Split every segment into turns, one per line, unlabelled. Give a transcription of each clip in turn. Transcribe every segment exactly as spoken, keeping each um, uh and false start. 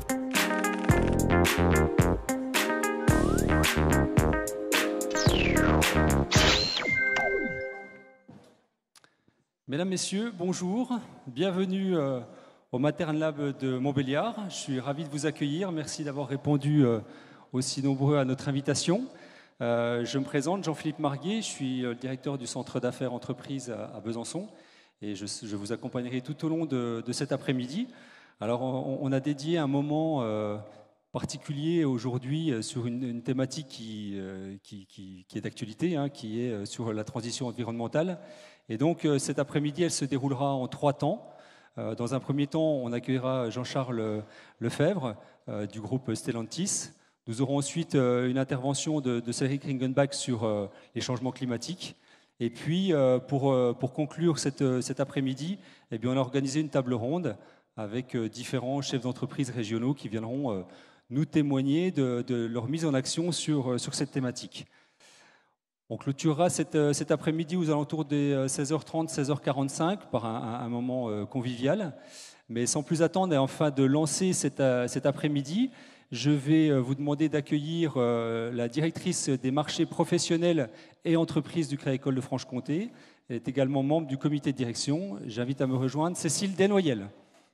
Mesdames, Messieurs, bonjour. Bienvenue euh, au Matern Lab de Montbéliard. Je suis ravi de vous accueillir. Merci d'avoir répondu euh, aussi nombreux à notre invitation. Euh, je me présente, Jean-Philippe Marguet. Je suis le directeur du Centre d'affaires entreprises à, à Besançon. Et je, je vous accompagnerai tout au long de, de cet après-midi. Alors, on, on a dédié un moment euh, particulier aujourd'hui sur une, une thématique qui, euh, qui, qui, qui est d'actualité, hein, qui est sur la transition environnementale. Et donc, euh, cet après-midi, elle se déroulera en trois temps. Euh, dans un premier temps, on accueillera Jean-Charles Lefebvre euh, du groupe Stellantis. Nous aurons ensuite euh, une intervention de, de Cédric Ringenbach sur euh, les changements climatiques. Et puis, euh, pour, euh, pour conclure cette, cet après-midi, eh bien, on a organisé une table ronde avec euh, différents chefs d'entreprise régionaux qui viendront euh, nous témoigner de, de leur mise en action sur, sur cette thématique. On clôturera cet, cet après-midi aux alentours des seize heures trente, seize heures quarante-cinq par un, un moment convivial. Mais sans plus attendre, et enfin de lancer cet, cet après-midi, je vais vous demander d'accueillir la directrice des marchés professionnels et entreprises du Crédit Agricole de Franche-Comté. Elle est également membre du comité de direction. J'invite à me rejoindre Cécile Desnoyelles.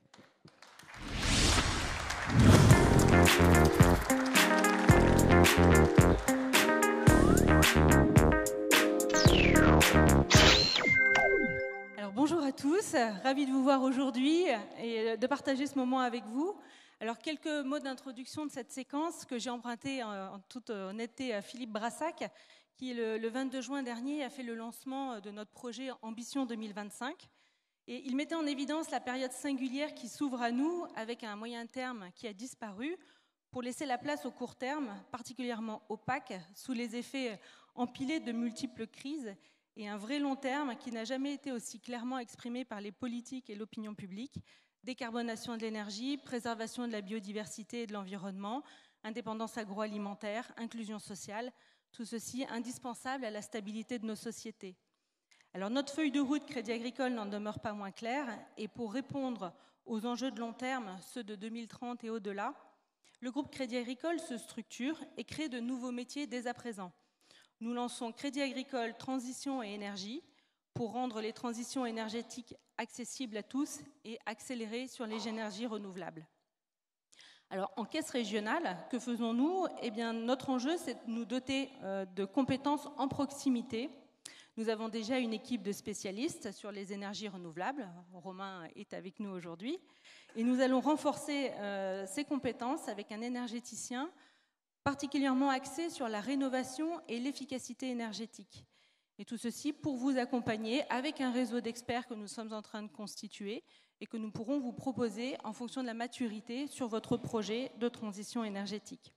Alors bonjour à tous, ravi de vous voir aujourd'hui et de partager ce moment avec vous. Alors quelques mots d'introduction de cette séquence que j'ai empruntée en toute honnêteté à Philippe Brassac, qui le, le vingt-deux juin dernier a fait le lancement de notre projet Ambition deux mille vingt-cinq. Et il mettait en évidence la période singulière qui s'ouvre à nous avec un moyen terme qui a disparu pour laisser la place au court terme, particulièrement opaque, sous les effets empilés de multiples crises, et un vrai long terme qui n'a jamais été aussi clairement exprimé par les politiques et l'opinion publique: décarbonation de l'énergie, préservation de la biodiversité et de l'environnement, indépendance agroalimentaire, inclusion sociale, tout ceci indispensable à la stabilité de nos sociétés. Alors notre feuille de route Crédit Agricole n'en demeure pas moins claire, et pour répondre aux enjeux de long terme, ceux de deux mille trente et au-delà, le groupe Crédit Agricole se structure et crée de nouveaux métiers dès à présent. Nous lançons Crédit Agricole Transition et Énergie pour rendre les transitions énergétiques accessibles à tous et accélérer sur les énergies renouvelables. Alors, en caisse régionale, que faisons-nous? Eh bien, notre enjeu, c'est de nous doter euh, de compétences en proximité. Nous avons déjà une équipe de spécialistes sur les énergies renouvelables. Romain est avec nous aujourd'hui. Et nous allons renforcer euh, ces compétences avec un énergéticien particulièrement axé sur la rénovation et l'efficacité énergétique. Et tout ceci pour vous accompagner avec un réseau d'experts que nous sommes en train de constituer et que nous pourrons vous proposer en fonction de la maturité sur votre projet de transition énergétique.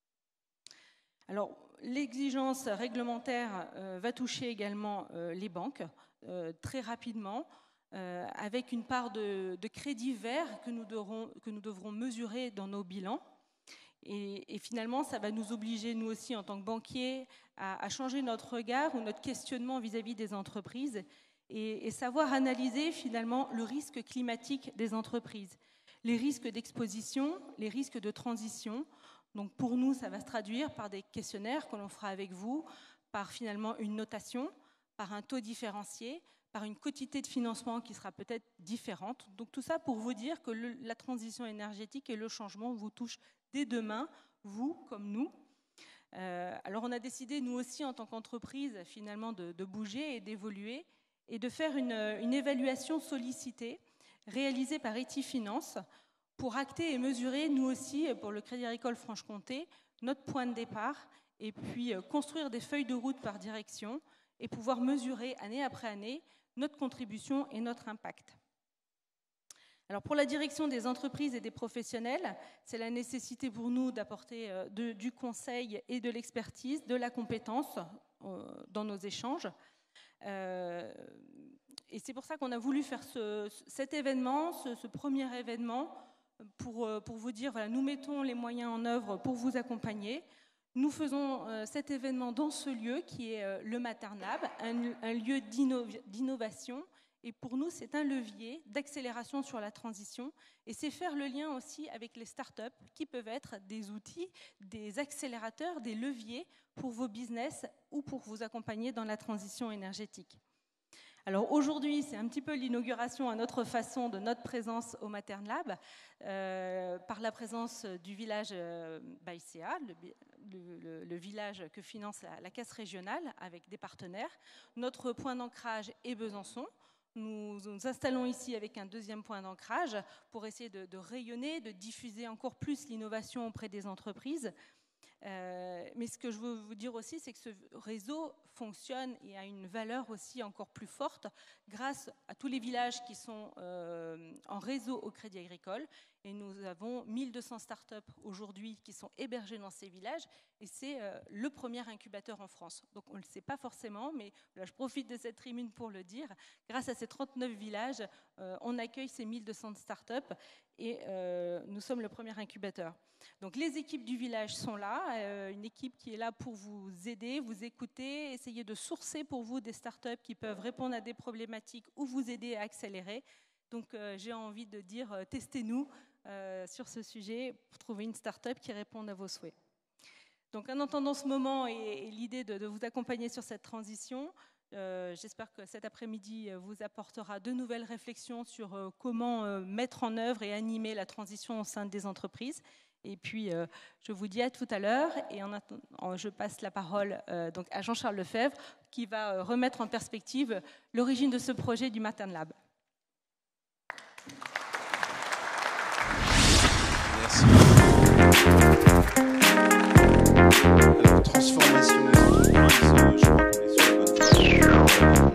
Alors, l'exigence réglementaire euh, va toucher également euh, les banques euh, très rapidement, euh, avec une part de, de crédit vert que nous, devrons, que nous devrons mesurer dans nos bilans. Et, et finalement, ça va nous obliger, nous aussi, en tant que banquiers, à, à changer notre regard ou notre questionnement vis-à-vis des entreprises et, et savoir analyser finalement le risque climatique des entreprises, les risques d'exposition, les risques de transition. Donc pour nous, ça va se traduire par des questionnaires que l'on fera avec vous, par finalement une notation, par un taux différencié, par une quotité de financement qui sera peut-être différente. Donc tout ça pour vous dire que le, la transition énergétique et le changement vous touchent dès demain, vous comme nous. Euh, alors on a décidé, nous aussi en tant qu'entreprise, finalement de, de bouger et d'évoluer et de faire une, une évaluation sollicitée, réalisée par Etifinance, pour acter et mesurer, nous aussi, pour le Crédit Agricole Franche-Comté, notre point de départ et puis construire des feuilles de route par direction et pouvoir mesurer année après année notre contribution et notre impact. Alors pour la direction des entreprises et des professionnels, c'est la nécessité pour nous d'apporter euh, de, du conseil et de l'expertise, de la compétence euh, dans nos échanges. Euh, et c'est pour ça qu'on a voulu faire ce, cet événement, ce, ce premier événement, pour, pour vous dire, voilà, nous mettons les moyens en œuvre pour vous accompagner. Nous faisons euh, cet événement dans ce lieu qui est euh, le Matern Lab, un, un lieu d'innovation Et pour nous, c'est un levier d'accélération sur la transition. Et c'est faire le lien aussi avec les startups qui peuvent être des outils, des accélérateurs, des leviers pour vos business ou pour vous accompagner dans la transition énergétique. Alors aujourd'hui, c'est un petit peu l'inauguration à notre façon de notre présence au Maternlab, euh, par la présence du village euh, Baïséa, le, le, le village que finance la, la Caisse régionale avec des partenaires. Notre point d'ancrage est Besançon. Nous nous installons ici avec un deuxième point d'ancrage pour essayer de, de rayonner, de diffuser encore plus l'innovation auprès des entreprises. Euh, mais ce que je veux vous dire aussi, c'est que ce réseau fonctionne et a une valeur aussi encore plus forte grâce à tous les villages qui sont euh, en réseau au Crédit Agricole. Et nous avons mille deux cents startups aujourd'hui qui sont hébergées dans ces villages. Et c'est euh, le premier incubateur en France. Donc on ne le sait pas forcément, mais là, je profite de cette tribune pour le dire. Grâce à ces trente-neuf villages, euh, on accueille ces mille deux cents startups et euh, nous sommes le premier incubateur. Donc les équipes du village sont là, euh, une équipe qui est là pour vous aider, vous écouter, essayer de sourcer pour vous des startups qui peuvent répondre à des problématiques ou vous aider à accélérer. Donc euh, j'ai envie de dire, euh, testez-nous euh, sur ce sujet pour trouver une startup qui réponde à vos souhaits. Donc en entendant ce moment et, et l'idée de, de vous accompagner sur cette transition, Euh, j'espère que cet après-midi vous apportera de nouvelles réflexions sur euh, comment euh, mettre en œuvre et animer la transition au sein des entreprises. Et puis, euh, je vous dis à tout à l'heure. Et en attendant, je passe la parole euh, donc à Jean-Charles Lefebvre, qui va euh, remettre en perspective l'origine de ce projet du Maternlab.
Merci. Alors, transformation des entreprises, je crois qu'on est sur la bonne voie.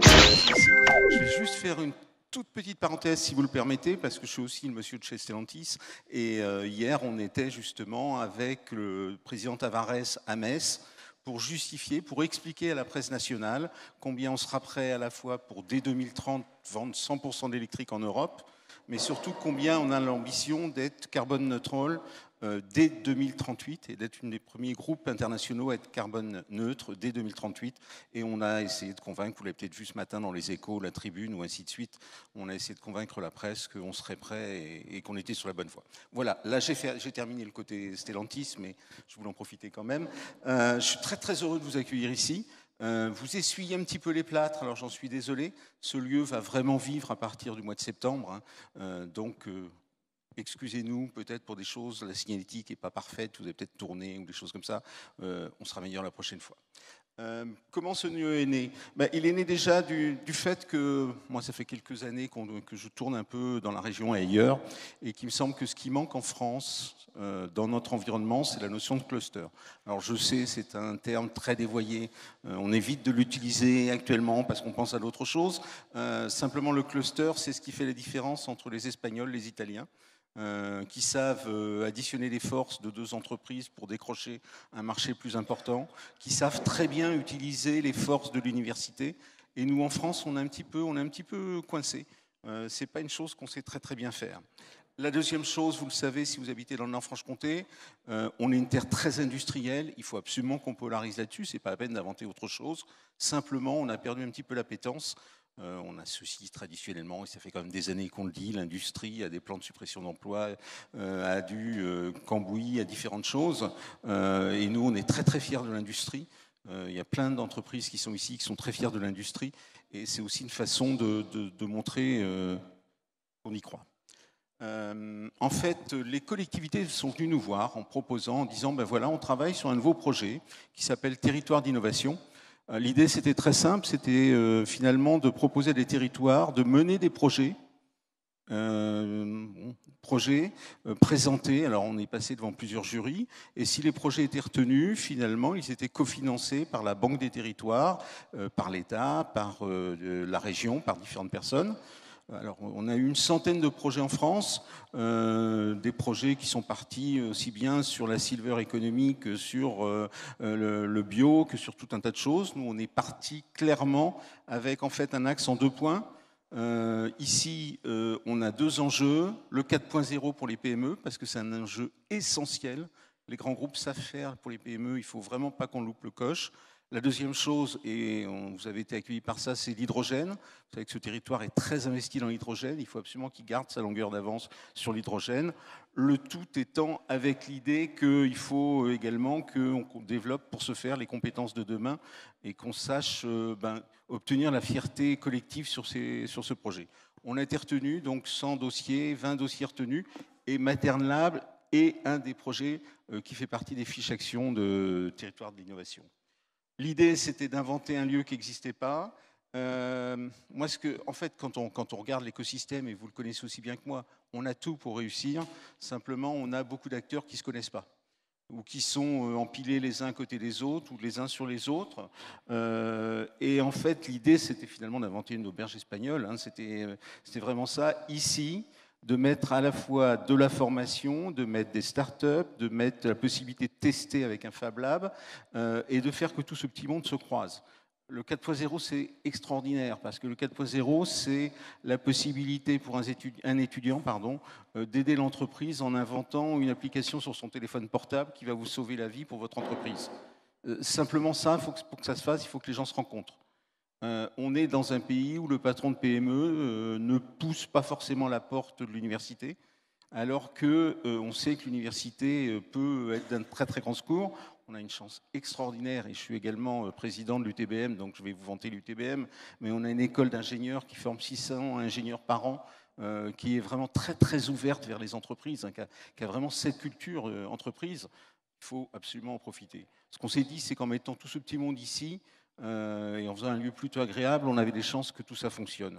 Je vais juste faire une toute petite parenthèse, si vous le permettez, parce que je suis aussi le monsieur de chez Stellantis. Et euh, hier, on était justement avec le président Tavares à Metz pour justifier, pour expliquer à la presse nationale combien on sera prêt à la fois pour dès deux mille trente vendre cent pour cent d'électrique en Europe, mais surtout combien on a l'ambition d'être carbone neutral euh, dès deux mille trente-huit et d'être un des premiers groupes internationaux à être carbone neutre dès deux mille trente-huit. Et on a essayé de convaincre, vous l'avez peut-être vu ce matin dans les Échos, la Tribune ou ainsi de suite, on a essayé de convaincre la presse qu'on serait prêt et, et qu'on était sur la bonne voie. Voilà, là j'ai, fait, j'ai terminé le côté Stellantis, mais je voulais en profiter quand même. Euh, je suis très très heureux de vous accueillir ici. Euh, vous essuyez un petit peu les plâtres, alors j'en suis désolé. Ce lieu va vraiment vivre à partir du mois de septembre. Hein. Euh, donc, euh, excusez-nous peut-être pour des choses, la signalétique n'est pas parfaite, vous avez peut-être tourné ou des choses comme ça. Euh, on sera meilleur la prochaine fois. Euh, comment ce lieu est né? Ben, il est né déjà du, du fait que, moi ça fait quelques années qu'on, que je tourne un peu dans la région et ailleurs, et qu'il me semble que ce qui manque en France, euh, dans notre environnement, c'est la notion de cluster. Alors je sais, c'est un terme très dévoyé, euh, on évite de l'utiliser actuellement parce qu'on pense à d'autres choses. Euh, simplement le cluster, c'est ce qui fait la différence entre les Espagnols et les Italiens. Euh, qui savent euh, additionner les forces de deux entreprises pour décrocher un marché plus important, qui savent très bien utiliser les forces de l'université. Et nous, en France, on est un petit peu, on est un petit peu coincés. Euh, c'est pas une chose qu'on sait très très bien faire. La deuxième chose, vous le savez, si vous habitez dans le Nord-Franche-Comté, euh, on est une terre très industrielle. Il faut absolument qu'on polarise là-dessus. C'est pas la peine d'inventer autre chose. Simplement, on a perdu un petit peu l'appétence. Euh, on associe traditionnellement, et ça fait quand même des années qu'on le dit, l'industrie a des plans de suppression d'emplois, euh, a du euh, cambouis, à différentes choses. Euh, et nous, on est très très fiers de l'industrie. Euh, il y a plein d'entreprises qui sont ici, qui sont très fiers de l'industrie. Et c'est aussi une façon de, de, de montrer euh, qu'on y croit. Euh, en fait, les collectivités sont venues nous voir en proposant, en disant, ben voilà, on travaille sur un nouveau projet qui s'appelle Territoire d'innovation. L'idée, c'était très simple, c'était euh, finalement de proposer à des territoires de mener des projets, euh, bon, projets euh, présentés. Alors, on est passé devant plusieurs jurys, et si les projets étaient retenus, finalement, ils étaient cofinancés par la Banque des territoires, euh, par l'État, par euh, la région, par différentes personnes. Alors, on a eu une centaine de projets en France, euh, des projets qui sont partis aussi bien sur la silver economy que sur euh, le, le bio, que sur tout un tas de choses. Nous, on est parti clairement avec en fait un axe en deux points. Euh, ici, euh, on a deux enjeux. Le quatre point zéro pour les P M E, parce que c'est un enjeu essentiel. Les grands groupes savent faire pour les P M E, il ne faut vraiment pas qu'on loupe le coche. La deuxième chose, et on, vous avez été accueillis par ça, c'est l'hydrogène. Vous savez que ce territoire est très investi dans l'hydrogène. Il faut absolument qu'il garde sa longueur d'avance sur l'hydrogène. Le tout étant avec l'idée qu'il faut également qu'on développe pour ce faire les compétences de demain et qu'on sache euh, ben, obtenir la fierté collective sur, ces, sur ce projet. On a été retenu, donc cent dossiers, vingt dossiers retenus, et Maternlab est un des projets euh, qui fait partie des fiches actions de territoire de l'innovation. L'idée, c'était d'inventer un lieu qui n'existait pas. Euh, moi, ce que, en fait, quand on, quand on regarde l'écosystème, et vous le connaissez aussi bien que moi, on a tout pour réussir. Simplement, on a beaucoup d'acteurs qui ne se connaissent pas, ou qui sont empilés les uns à côté des autres, ou les uns sur les autres. Euh, et en fait, l'idée, c'était finalement d'inventer une auberge espagnole. Hein. C'était, c'était vraiment ça. Ici, de mettre à la fois de la formation, de mettre des startups, de mettre la possibilité de tester avec un Fab Lab euh, et de faire que tout ce petit monde se croise. Le quatre point zéro, c'est extraordinaire parce que le quatre point zéro, c'est la possibilité pour un étudiant, un étudiant pardon, euh, d'aider l'entreprise en inventant une application sur son téléphone portable qui va vous sauver la vie pour votre entreprise. Euh, simplement ça, faut que, pour que ça se fasse, il faut que les gens se rencontrent. Euh, on est dans un pays où le patron de P M E euh, ne pousse pas forcément la porte de l'université, alors qu'on euh, sait que l'université euh, peut être d'un très très grand secours. On a une chance extraordinaire, et je suis également euh, président de l'U T B M, donc je vais vous vanter l'U T B M, mais on a une école d'ingénieurs qui forme six cents ingénieurs par an, euh, qui est vraiment très très ouverte vers les entreprises, hein, qui, a, qui a vraiment cette culture euh, entreprise. Il faut absolument en profiter. Ce qu'on s'est dit, c'est qu'en mettant tout ce petit monde ici, Euh, et en faisant un lieu plutôt agréable, on avait des chances que tout ça fonctionne.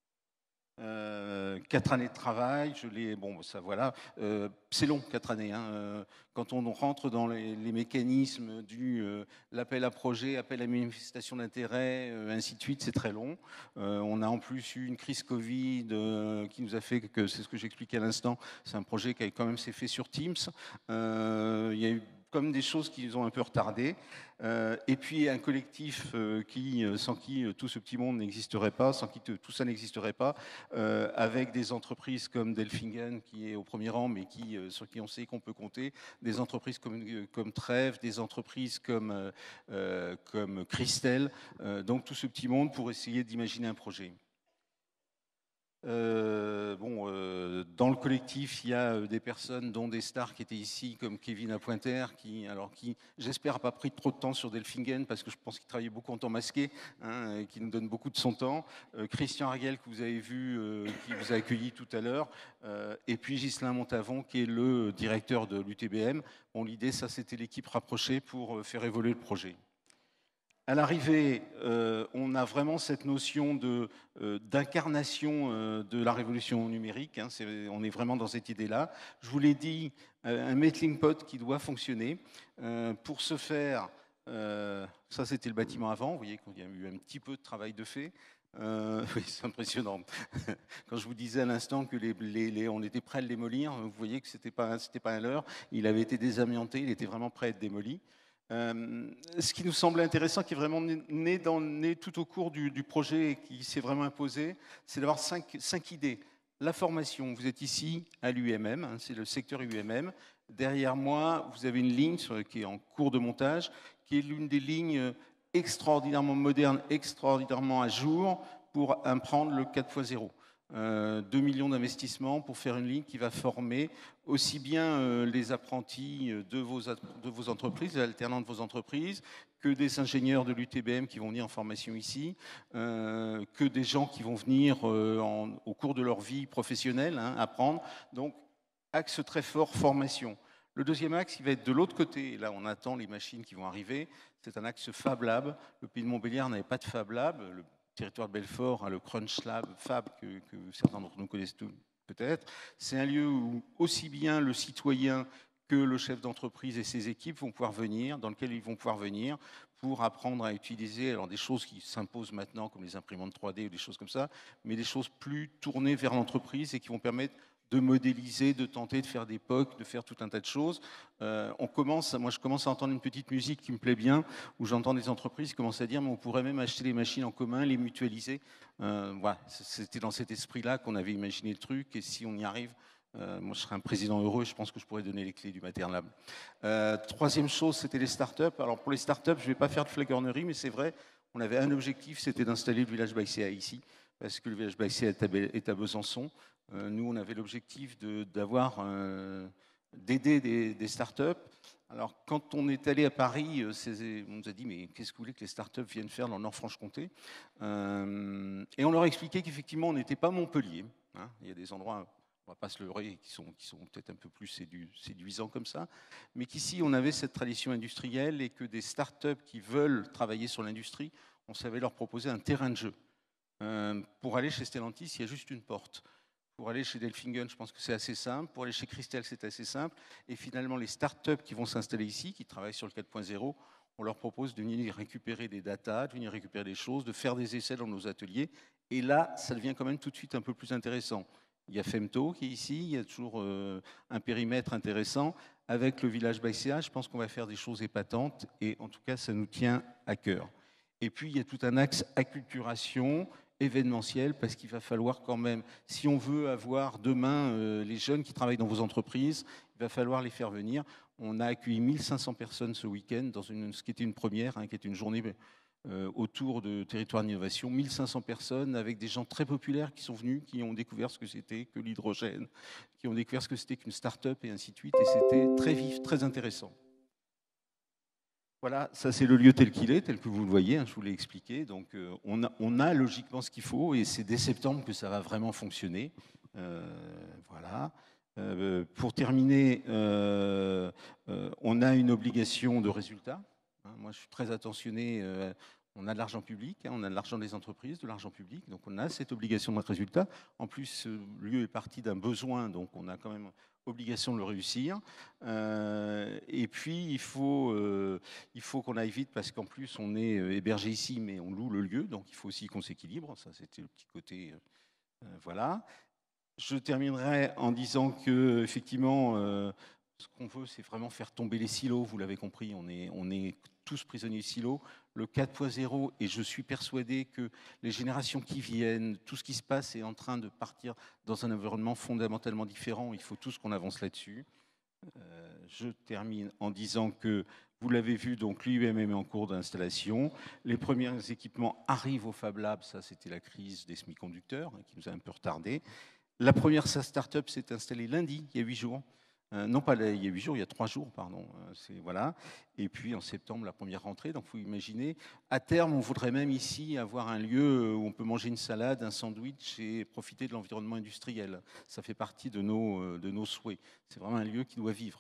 Euh, quatre années de travail, je l'ai, bon, ça voilà, euh, c'est long, quatre années. Hein. Quand on rentre dans les, les mécanismes du euh, l'appel à projet, appel à manifestation d'intérêt, euh, ainsi de suite, c'est très long. Euh, on a en plus eu une crise Covid euh, qui nous a fait que, c'est ce que j'expliquais à l'instant, c'est un projet qui a quand même s'est fait sur Teams. Euh, il y a eu comme des choses qui nous ont un peu retardé. Euh, et puis un collectif euh, qui, sans qui euh, tout ce petit monde n'existerait pas, sans qui tout ça n'existerait pas, euh, avec des entreprises comme Delfingen qui est au premier rang, mais qui, euh, sur qui on sait qu'on peut compter, des entreprises comme, euh, comme Trèves, des entreprises comme, euh, comme Christelle, euh, donc tout ce petit monde pour essayer d'imaginer un projet. Euh, bon, euh, dans le collectif, il y a des personnes, dont des stars qui étaient ici, comme Kevin Apointer, qui, alors, qui j'espère, n'a pas pris trop de temps sur Delfingen, parce que je pense qu'il travaillait beaucoup en temps masqué, hein, et qui nous donne beaucoup de son temps. Euh, Christian Arguel, que vous avez vu, euh, qui vous a accueilli tout à l'heure, euh, et puis Ghislain Montavon, qui est le directeur de l'U T B M. Bon, l'idée, ça, c'était l'équipe rapprochée pour faire évoluer le projet. À l'arrivée, euh, on a vraiment cette notion de, euh, d'incarnation euh, de la révolution numérique. Hein, c'est, on est vraiment dans cette idée-là. Je vous l'ai dit, euh, un melting pot qui doit fonctionner. Euh, pour ce faire, euh, ça c'était le bâtiment avant. Vous voyez qu'il y a eu un petit peu de travail de fait. Euh, oui, c'est impressionnant. Quand je vous disais à l'instant que les, les, les, on était prêt à le démolir, vous voyez que c'était pas, c'était pas à l'heure. Il avait été désamianté, il était vraiment prêt à être démoli. Euh, ce qui nous semblait intéressant, qui est vraiment né, dans, né tout au cours du, du projet et qui s'est vraiment imposé, c'est d'avoir cinq, cinq idées. La formation, vous êtes ici à l'U M M, hein, c'est le secteur U M M. Derrière moi, vous avez une ligne sur, qui est en cours de montage, qui est l'une des lignes extraordinairement modernes, extraordinairement à jour pour apprendre le quatre point zéro. Euh, deux millions d'investissements pour faire une ligne qui va former aussi bien euh, les apprentis de vos, de vos entreprises, les alternants de vos entreprises, que des ingénieurs de l'U T B M qui vont venir en formation ici, euh, que des gens qui vont venir euh, en, au cours de leur vie professionnelle, hein, apprendre. Donc, axe très fort, formation. Le deuxième axe, il va être de l'autre côté. Et là, on attend les machines qui vont arriver. C'est un axe Fab Lab. Le Pays de Montbéliard n'avait pas de Fab Lab. Le territoire de Belfort, hein, le Crunch Lab, Fab, que, que certains d'entre nous connaissent tous, peut-être. C'est un lieu où aussi bien le citoyen que le chef d'entreprise et ses équipes vont pouvoir venir, dans lequel ils vont pouvoir venir pour apprendre à utiliser alors des choses qui s'imposent maintenant, comme les imprimantes trois D ou des choses comme ça, mais des choses plus tournées vers l'entreprise et qui vont permettre de modéliser, de tenter de faire des P O C, de faire tout un tas de choses. Euh, on commence, moi je commence à entendre une petite musique qui me plaît bien, où j'entends des entreprises qui commencent à dire mais on pourrait même acheter les machines en commun, les mutualiser. Euh, voilà, c'était dans cet esprit-là qu'on avait imaginé le truc, et si on y arrive, Euh, moi, je serais un président heureux, je pense que je pourrais donner les clés du Maternlab. Euh, troisième chose, c'était les startups. Alors pour les startups, je ne vais pas faire de flagornerie, mais c'est vrai, on avait un objectif, c'était d'installer le village by C A ici, parce que le village by C A est à, est à Besançon. Euh, nous, on avait l'objectif de, d'avoir, euh, d'aider des, des startups. Alors quand on est allé à Paris, on nous a dit mais qu'est-ce que vous voulez que les startups viennent faire dans le Nord-Franche-Comté, euh, et on leur a expliqué qu'effectivement, on n'était pas Montpellier. Hein, il y a des endroits, on ne va pas se leurrer, qui sont, qui sont peut-être un peu plus sédu, séduisants comme ça, mais qu'ici, on avait cette tradition industrielle et que des startups qui veulent travailler sur l'industrie, on savait leur proposer un terrain de jeu. Euh, pour aller chez Stellantis, il y a juste une porte. Pour aller chez Delfingen, je pense que c'est assez simple. Pour aller chez Christel, c'est assez simple. Et finalement, les startups qui vont s'installer ici, qui travaillent sur le quatre point zéro, on leur propose de venir récupérer des datas, de venir récupérer des choses, de faire des essais dans nos ateliers. Et là, ça devient quand même tout de suite un peu plus intéressant. Il y a Femto qui est ici, il y a toujours euh, un périmètre intéressant. Avec le village by C A, je pense qu'on va faire des choses épatantes et en tout cas, ça nous tient à cœur. Et puis, il y a tout un axe acculturation, événementiel, parce qu'il va falloir quand même, si on veut avoir demain euh, les jeunes qui travaillent dans vos entreprises, il va falloir les faire venir. On a accueilli mille cinq cents personnes ce week-end, dans une, ce qui était une première, hein, qui était une journée euh, autour de territoire d'innovation. mille cinq cents personnes avec des gens très populaires qui sont venus, qui ont découvert ce que c'était que l'hydrogène, qui ont découvert ce que c'était qu'une start-up et ainsi de suite. Et c'était très vif, très intéressant. Voilà, ça c'est le lieu tel qu'il est, tel que vous le voyez, hein, je vous l'ai expliqué. Donc euh, on, a, on a logiquement ce qu'il faut et c'est dès septembre que ça va vraiment fonctionner. Euh, voilà. Euh, pour terminer, euh, euh, on a une obligation de résultat. Hein, moi je suis très attentionné, euh, on a de l'argent public, hein, on a de l'argent des entreprises, de l'argent public, donc on a cette obligation de résultat. En plus, ce lieu est parti d'un besoin, donc on a quand même obligation de le réussir. Euh, et puis, il faut, euh, il faut qu'on aille vite parce qu'en plus, on est hébergé ici, mais on loue le lieu. Donc, il faut aussi qu'on s'équilibre. Ça, c'était le petit côté. Euh, voilà. Je terminerai en disant que, effectivement, euh, ce qu'on veut, c'est vraiment faire tomber les silos. Vous l'avez compris, on est, on est tous prisonniers de silos. Le quatre point zéro, et je suis persuadé que les générations qui viennent, tout ce qui se passe est en train de partir dans un environnement fondamentalement différent. Il faut tous qu'on avance là-dessus. Euh, je termine en disant que, vous l'avez vu, donc l'U M M est en cours d'installation. Les premiers équipements arrivent au Fab Lab. Ça, c'était la crise des semi-conducteurs hein, qui nous a un peu retardé. La première start-up s'est installée lundi, il y a huit jours. Euh, non pas il y a huit jours, il y a trois jours, pardon. C'est, voilà. Et puis en septembre, la première rentrée. Donc, vous imaginez, à terme, on voudrait même ici avoir un lieu où on peut manger une salade, un sandwich et profiter de l'environnement industriel. Ça fait partie de nos, de nos souhaits. C'est vraiment un lieu qui doit vivre.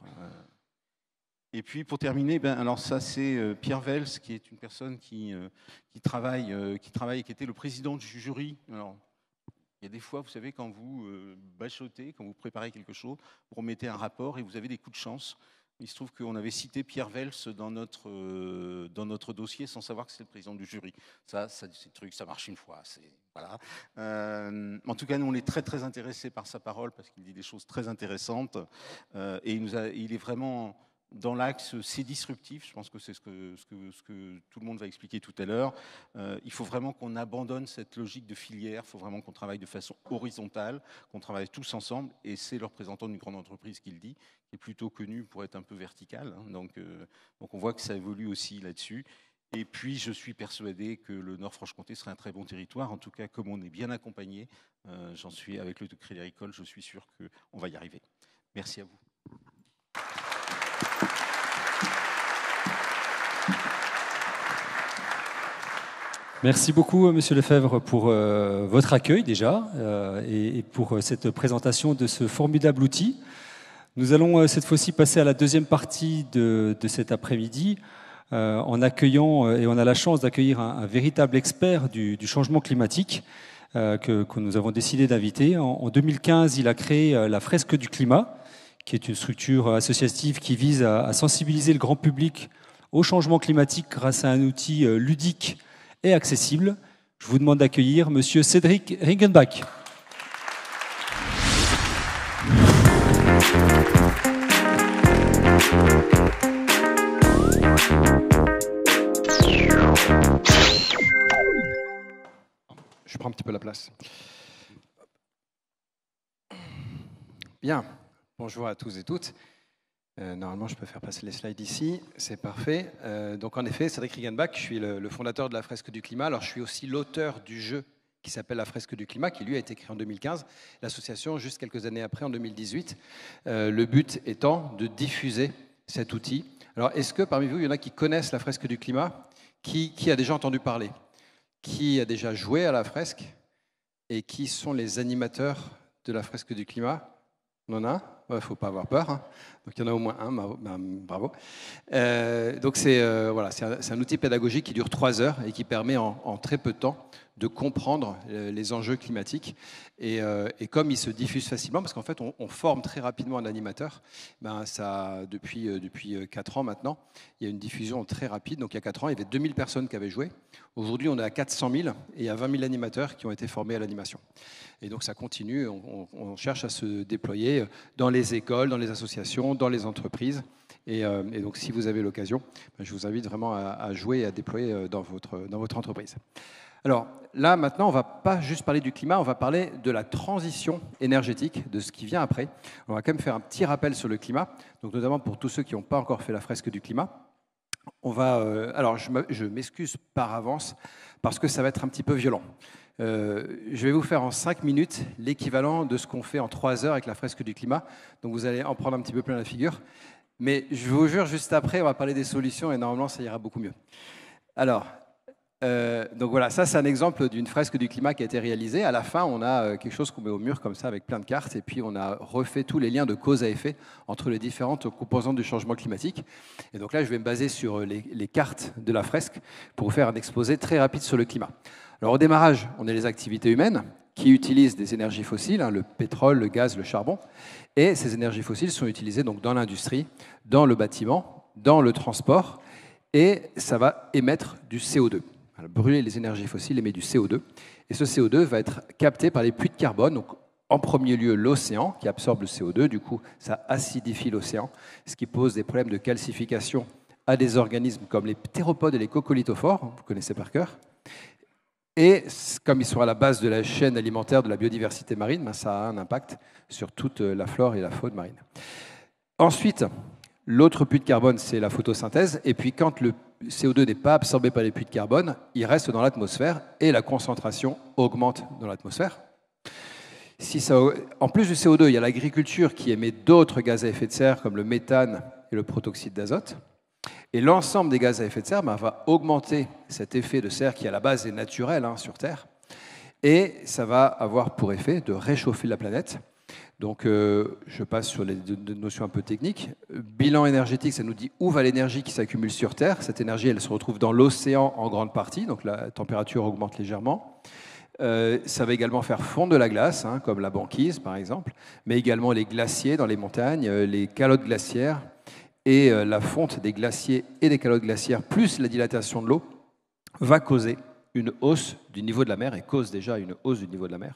Et puis, pour terminer, ben, alors ça, c'est Pierre Vels, qui est une personne qui, qui, travaille, qui travaille, qui était le président du jury. Alors, il y a des fois, vous savez, quand vous euh, bachotez, quand vous préparez quelque chose, vous remettez un rapport et vous avez des coups de chance. Il se trouve qu'on avait cité Pierre Vels dans notre, euh, dans notre dossier sans savoir que c'était le président du jury. Ça, ça c'est le truc, ça marche une fois. C'est, voilà. Euh, en tout cas, nous, on est très, très intéressés par sa parole parce qu'il dit des choses très intéressantes. Euh, et il, nous a, il est vraiment dans l'axe c'est disruptif, je pense que c'est ce que, ce, que, ce que tout le monde va expliquer tout à l'heure. Euh, il faut vraiment qu'on abandonne cette logique de filière, il faut vraiment qu'on travaille de façon horizontale, qu'on travaille tous ensemble, et c'est le représentant d'une grande entreprise qui le dit, qui est plutôt connu pour être un peu vertical, hein, donc, euh, donc on voit que ça évolue aussi là-dessus. Et puis je suis persuadé que le Nord-Franche-Comté serait un très bon territoire, en tout cas comme on est bien accompagné, euh, j'en suis avec le Crédit Agricole, je suis sûr qu'on va y arriver. Merci à vous.
Merci beaucoup, Monsieur Lefebvre, pour euh, votre accueil déjà euh, et, et pour cette présentation de ce formidable outil. Nous allons euh, cette fois-ci passer à la deuxième partie de, de cet après-midi euh, en accueillant, euh, et on a la chance d'accueillir un, un véritable expert du, du changement climatique euh, que, que nous avons décidé d'inviter. En, en deux mille quinze, il a créé euh, la Fresque du Climat, qui est une structure associative qui vise à, à sensibiliser le grand public au changement climatique grâce à un outil euh, ludique et accessible. Je vous demande d'accueillir Monsieur Cédric Ringenbach.
Je prends un petit peu la place. Bien, bonjour à tous et toutes. Euh, normalement, je peux faire passer les slides ici, c'est parfait. Euh, donc en effet, Cédric Riggenbach, je suis le, le fondateur de la Fresque du Climat. Alors je suis aussi l'auteur du jeu qui s'appelle la Fresque du Climat, qui lui a été créé en deux mille quinze. L'association, juste quelques années après, en deux mille dix-huit. Euh, le but étant de diffuser cet outil. Alors est-ce que parmi vous, il y en a qui connaissent la Fresque du Climat? qui, qui a déjà entendu parler? Qui a déjà joué à la fresque? Et qui sont les animateurs de la Fresque du Climat? On en a un? Il ne faut pas avoir peur. Hein. Donc, il y en a au moins un, bravo. Euh, donc, c'est euh, voilà, un, un outil pédagogique qui dure trois heures et qui permet en, en très peu de temps de comprendre les enjeux climatiques. Et, euh, et comme il se diffuse facilement, parce qu'en fait, on, on forme très rapidement un animateur, ben ça, depuis, euh, depuis quatre ans maintenant, il y a une diffusion très rapide. Donc, il y a quatre ans, il y avait deux mille personnes qui avaient joué. Aujourd'hui, on est à quatre cent mille et il y a vingt mille animateurs qui ont été formés à l'animation. Et donc, ça continue. On, on, on cherche à se déployer dans les écoles, dans les associations, dans les entreprises. Et, euh, et donc, si vous avez l'occasion, ben, je vous invite vraiment à, à jouer et à déployer dans votre, dans votre entreprise. Alors là, maintenant, on ne va pas juste parler du climat, on va parler de la transition énergétique, de ce qui vient après. On va quand même faire un petit rappel sur le climat, donc notamment pour tous ceux qui n'ont pas encore fait la fresque du climat. On va, euh, alors, je m'excuse par avance parce que ça va être un petit peu violent. Euh, je vais vous faire en cinq minutes l'équivalent de ce qu'on fait en trois heures avec la fresque du climat, donc vous allez en prendre un petit peu plein la figure. Mais je vous jure, juste après, on va parler des solutions et normalement, ça ira beaucoup mieux. Alors... Euh, donc voilà, ça c'est un exemple d'une fresque du climat qui a été réalisée. À la fin, on a quelque chose qu'on met au mur comme ça avec plein de cartes et puis on a refait tous les liens de cause à effet entre les différentes composantes du changement climatique. Et donc là, je vais me baser sur les, les cartes de la fresque pour vous faire un exposé très rapide sur le climat. Alors au démarrage, on a les activités humaines qui utilisent des énergies fossiles, hein, le pétrole, le gaz, le charbon. Et ces énergies fossiles sont utilisées donc dans l'industrie, dans le bâtiment, dans le transport et ça va émettre du C O deux. Alors, brûler les énergies fossiles émet du C O deux. Et ce C O deux va être capté par les puits de carbone. Donc, en premier lieu, l'océan qui absorbe le C O deux. Du coup, ça acidifie l'océan, ce qui pose des problèmes de calcification à des organismes comme les ptéropodes et les coccolithophores, vous connaissez par cœur. Et comme ils sont à la base de la chaîne alimentaire de la biodiversité marine, ben, ça a un impact sur toute la flore et la faune marine. Ensuite, l'autre puits de carbone, c'est la photosynthèse. Et puis, quand le C O deux n'est pas absorbé par les puits de carbone, il reste dans l'atmosphère et la concentration augmente dans l'atmosphère. Si ça, en plus du C O deux, il y a l'agriculture qui émet d'autres gaz à effet de serre comme le méthane et le protoxyde d'azote. Et l'ensemble des gaz à effet de serre ben, va augmenter cet effet de serre qui à la base est naturel hein, sur Terre. Et ça va avoir pour effet de réchauffer la planète. Donc, euh, je passe sur les notions un peu techniques. Bilan énergétique, ça nous dit où va l'énergie qui s'accumule sur Terre. Cette énergie, elle se retrouve dans l'océan en grande partie, donc la température augmente légèrement. Euh, ça va également faire fondre de la glace, hein, comme la banquise par exemple, mais également les glaciers dans les montagnes, les calottes glaciaires, et euh, la fonte des glaciers et des calottes glaciaires, plus la dilatation de l'eau, va causer une hausse du niveau de la mer, et cause déjà une hausse du niveau de la mer,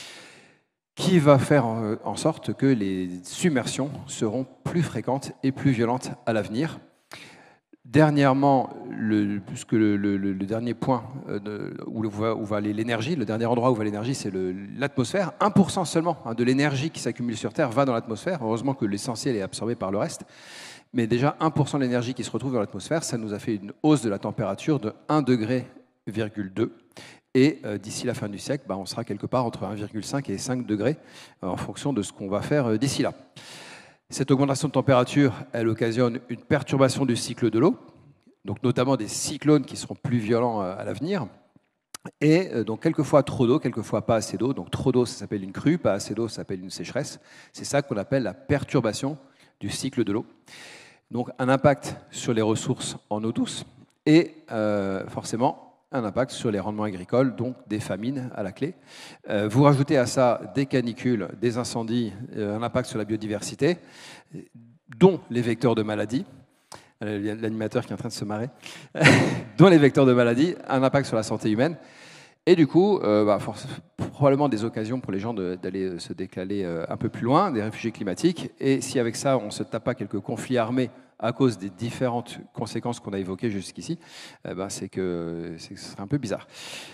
qui va faire en sorte que les submersions seront plus fréquentes et plus violentes à l'avenir. Dernièrement, le, puisque le, le, le dernier point de, où, va, où va aller l'énergie, le dernier endroit où va l'énergie, c'est l'atmosphère. un pour cent seulement hein, de l'énergie qui s'accumule sur Terre va dans l'atmosphère. Heureusement que l'essentiel est absorbé par le reste. Mais déjà, un pour cent de l'énergie qui se retrouve dans l'atmosphère, ça nous a fait une hausse de la température de un degré virgule deux. Et euh, d'ici la fin du siècle, bah, on sera quelque part entre un virgule cinq et cinq degrés euh, en fonction de ce qu'on va faire euh, d'ici là. Cette augmentation de température, elle occasionne une perturbation du cycle de l'eau, donc notamment des cyclones qui seront plus violents euh, à l'avenir. Et euh, donc quelquefois trop d'eau, quelquefois pas assez d'eau. Donc trop d'eau, ça s'appelle une crue, pas assez d'eau, ça s'appelle une sécheresse. C'est ça qu'on appelle la perturbation du cycle de l'eau. Donc un impact sur les ressources en eau douce et euh, forcément un impact sur les rendements agricoles, donc des famines à la clé. Euh, vous rajoutez à ça des canicules, des incendies, euh, un impact sur la biodiversité, dont les vecteurs de maladies, euh, l'animateur qui est en train de se marrer, dont les vecteurs de maladies, un impact sur la santé humaine, et du coup, euh, bah, force, probablement des occasions pour les gens d'aller se décaler euh, un peu plus loin, des réfugiés climatiques, et si avec ça, on ne se tape pas quelques conflits armés à cause des différentes conséquences qu'on a évoquées jusqu'ici, eh ben c'est que, que ce serait un peu bizarre.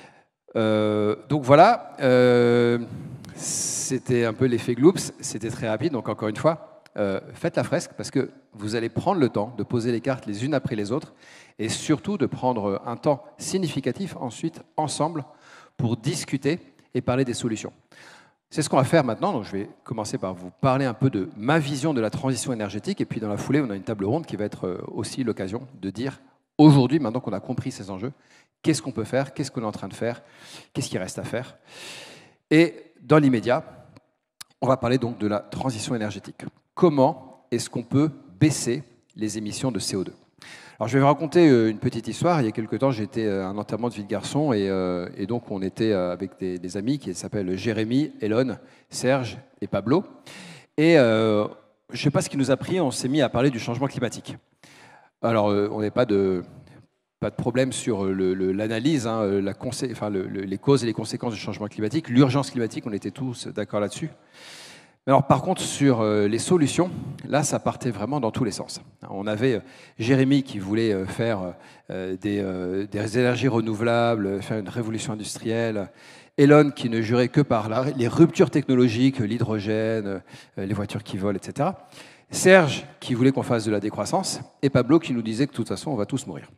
Euh, donc voilà, euh, c'était un peu l'effet Gloops, c'était très rapide, donc encore une fois, euh, faites la fresque parce que vous allez prendre le temps de poser les cartes les unes après les autres et surtout de prendre un temps significatif ensuite ensemble pour discuter et parler des solutions. C'est ce qu'on va faire maintenant, donc je vais commencer par vous parler un peu de ma vision de la transition énergétique et puis dans la foulée, on a une table ronde qui va être aussi l'occasion de dire aujourd'hui, maintenant qu'on a compris ces enjeux, qu'est-ce qu'on peut faire, qu'est-ce qu'on est en train de faire, qu'est-ce qui reste à faire. Et dans l'immédiat, on va parler donc de la transition énergétique. Comment est-ce qu'on peut baisser les émissions de C O deux ? Alors, je vais vous raconter une petite histoire. Il y a quelques temps, j'étais à un enterrement de vie de garçon et, euh, et donc on était avec des, des amis qui s'appellent Jérémy, Elon, Serge et Pablo. Et euh, je ne sais pas ce qui nous a pris, on s'est mis à parler du changement climatique. Alors, euh, on n'est pas de, pas de problème sur le, le, l'analyse, hein, la consé- enfin, le, le, les causes et les conséquences du changement climatique. L'urgence climatique, on était tous d'accord là-dessus. Alors, par contre, sur les solutions, là, ça partait vraiment dans tous les sens. On avait Jérémy qui voulait faire des, des énergies renouvelables, faire une révolution industrielle. Elon qui ne jurait que par la, les ruptures technologiques, l'hydrogène, les voitures qui volent, et cetera. Serge qui voulait qu'on fasse de la décroissance. Et Pablo qui nous disait que de toute façon, on va tous mourir.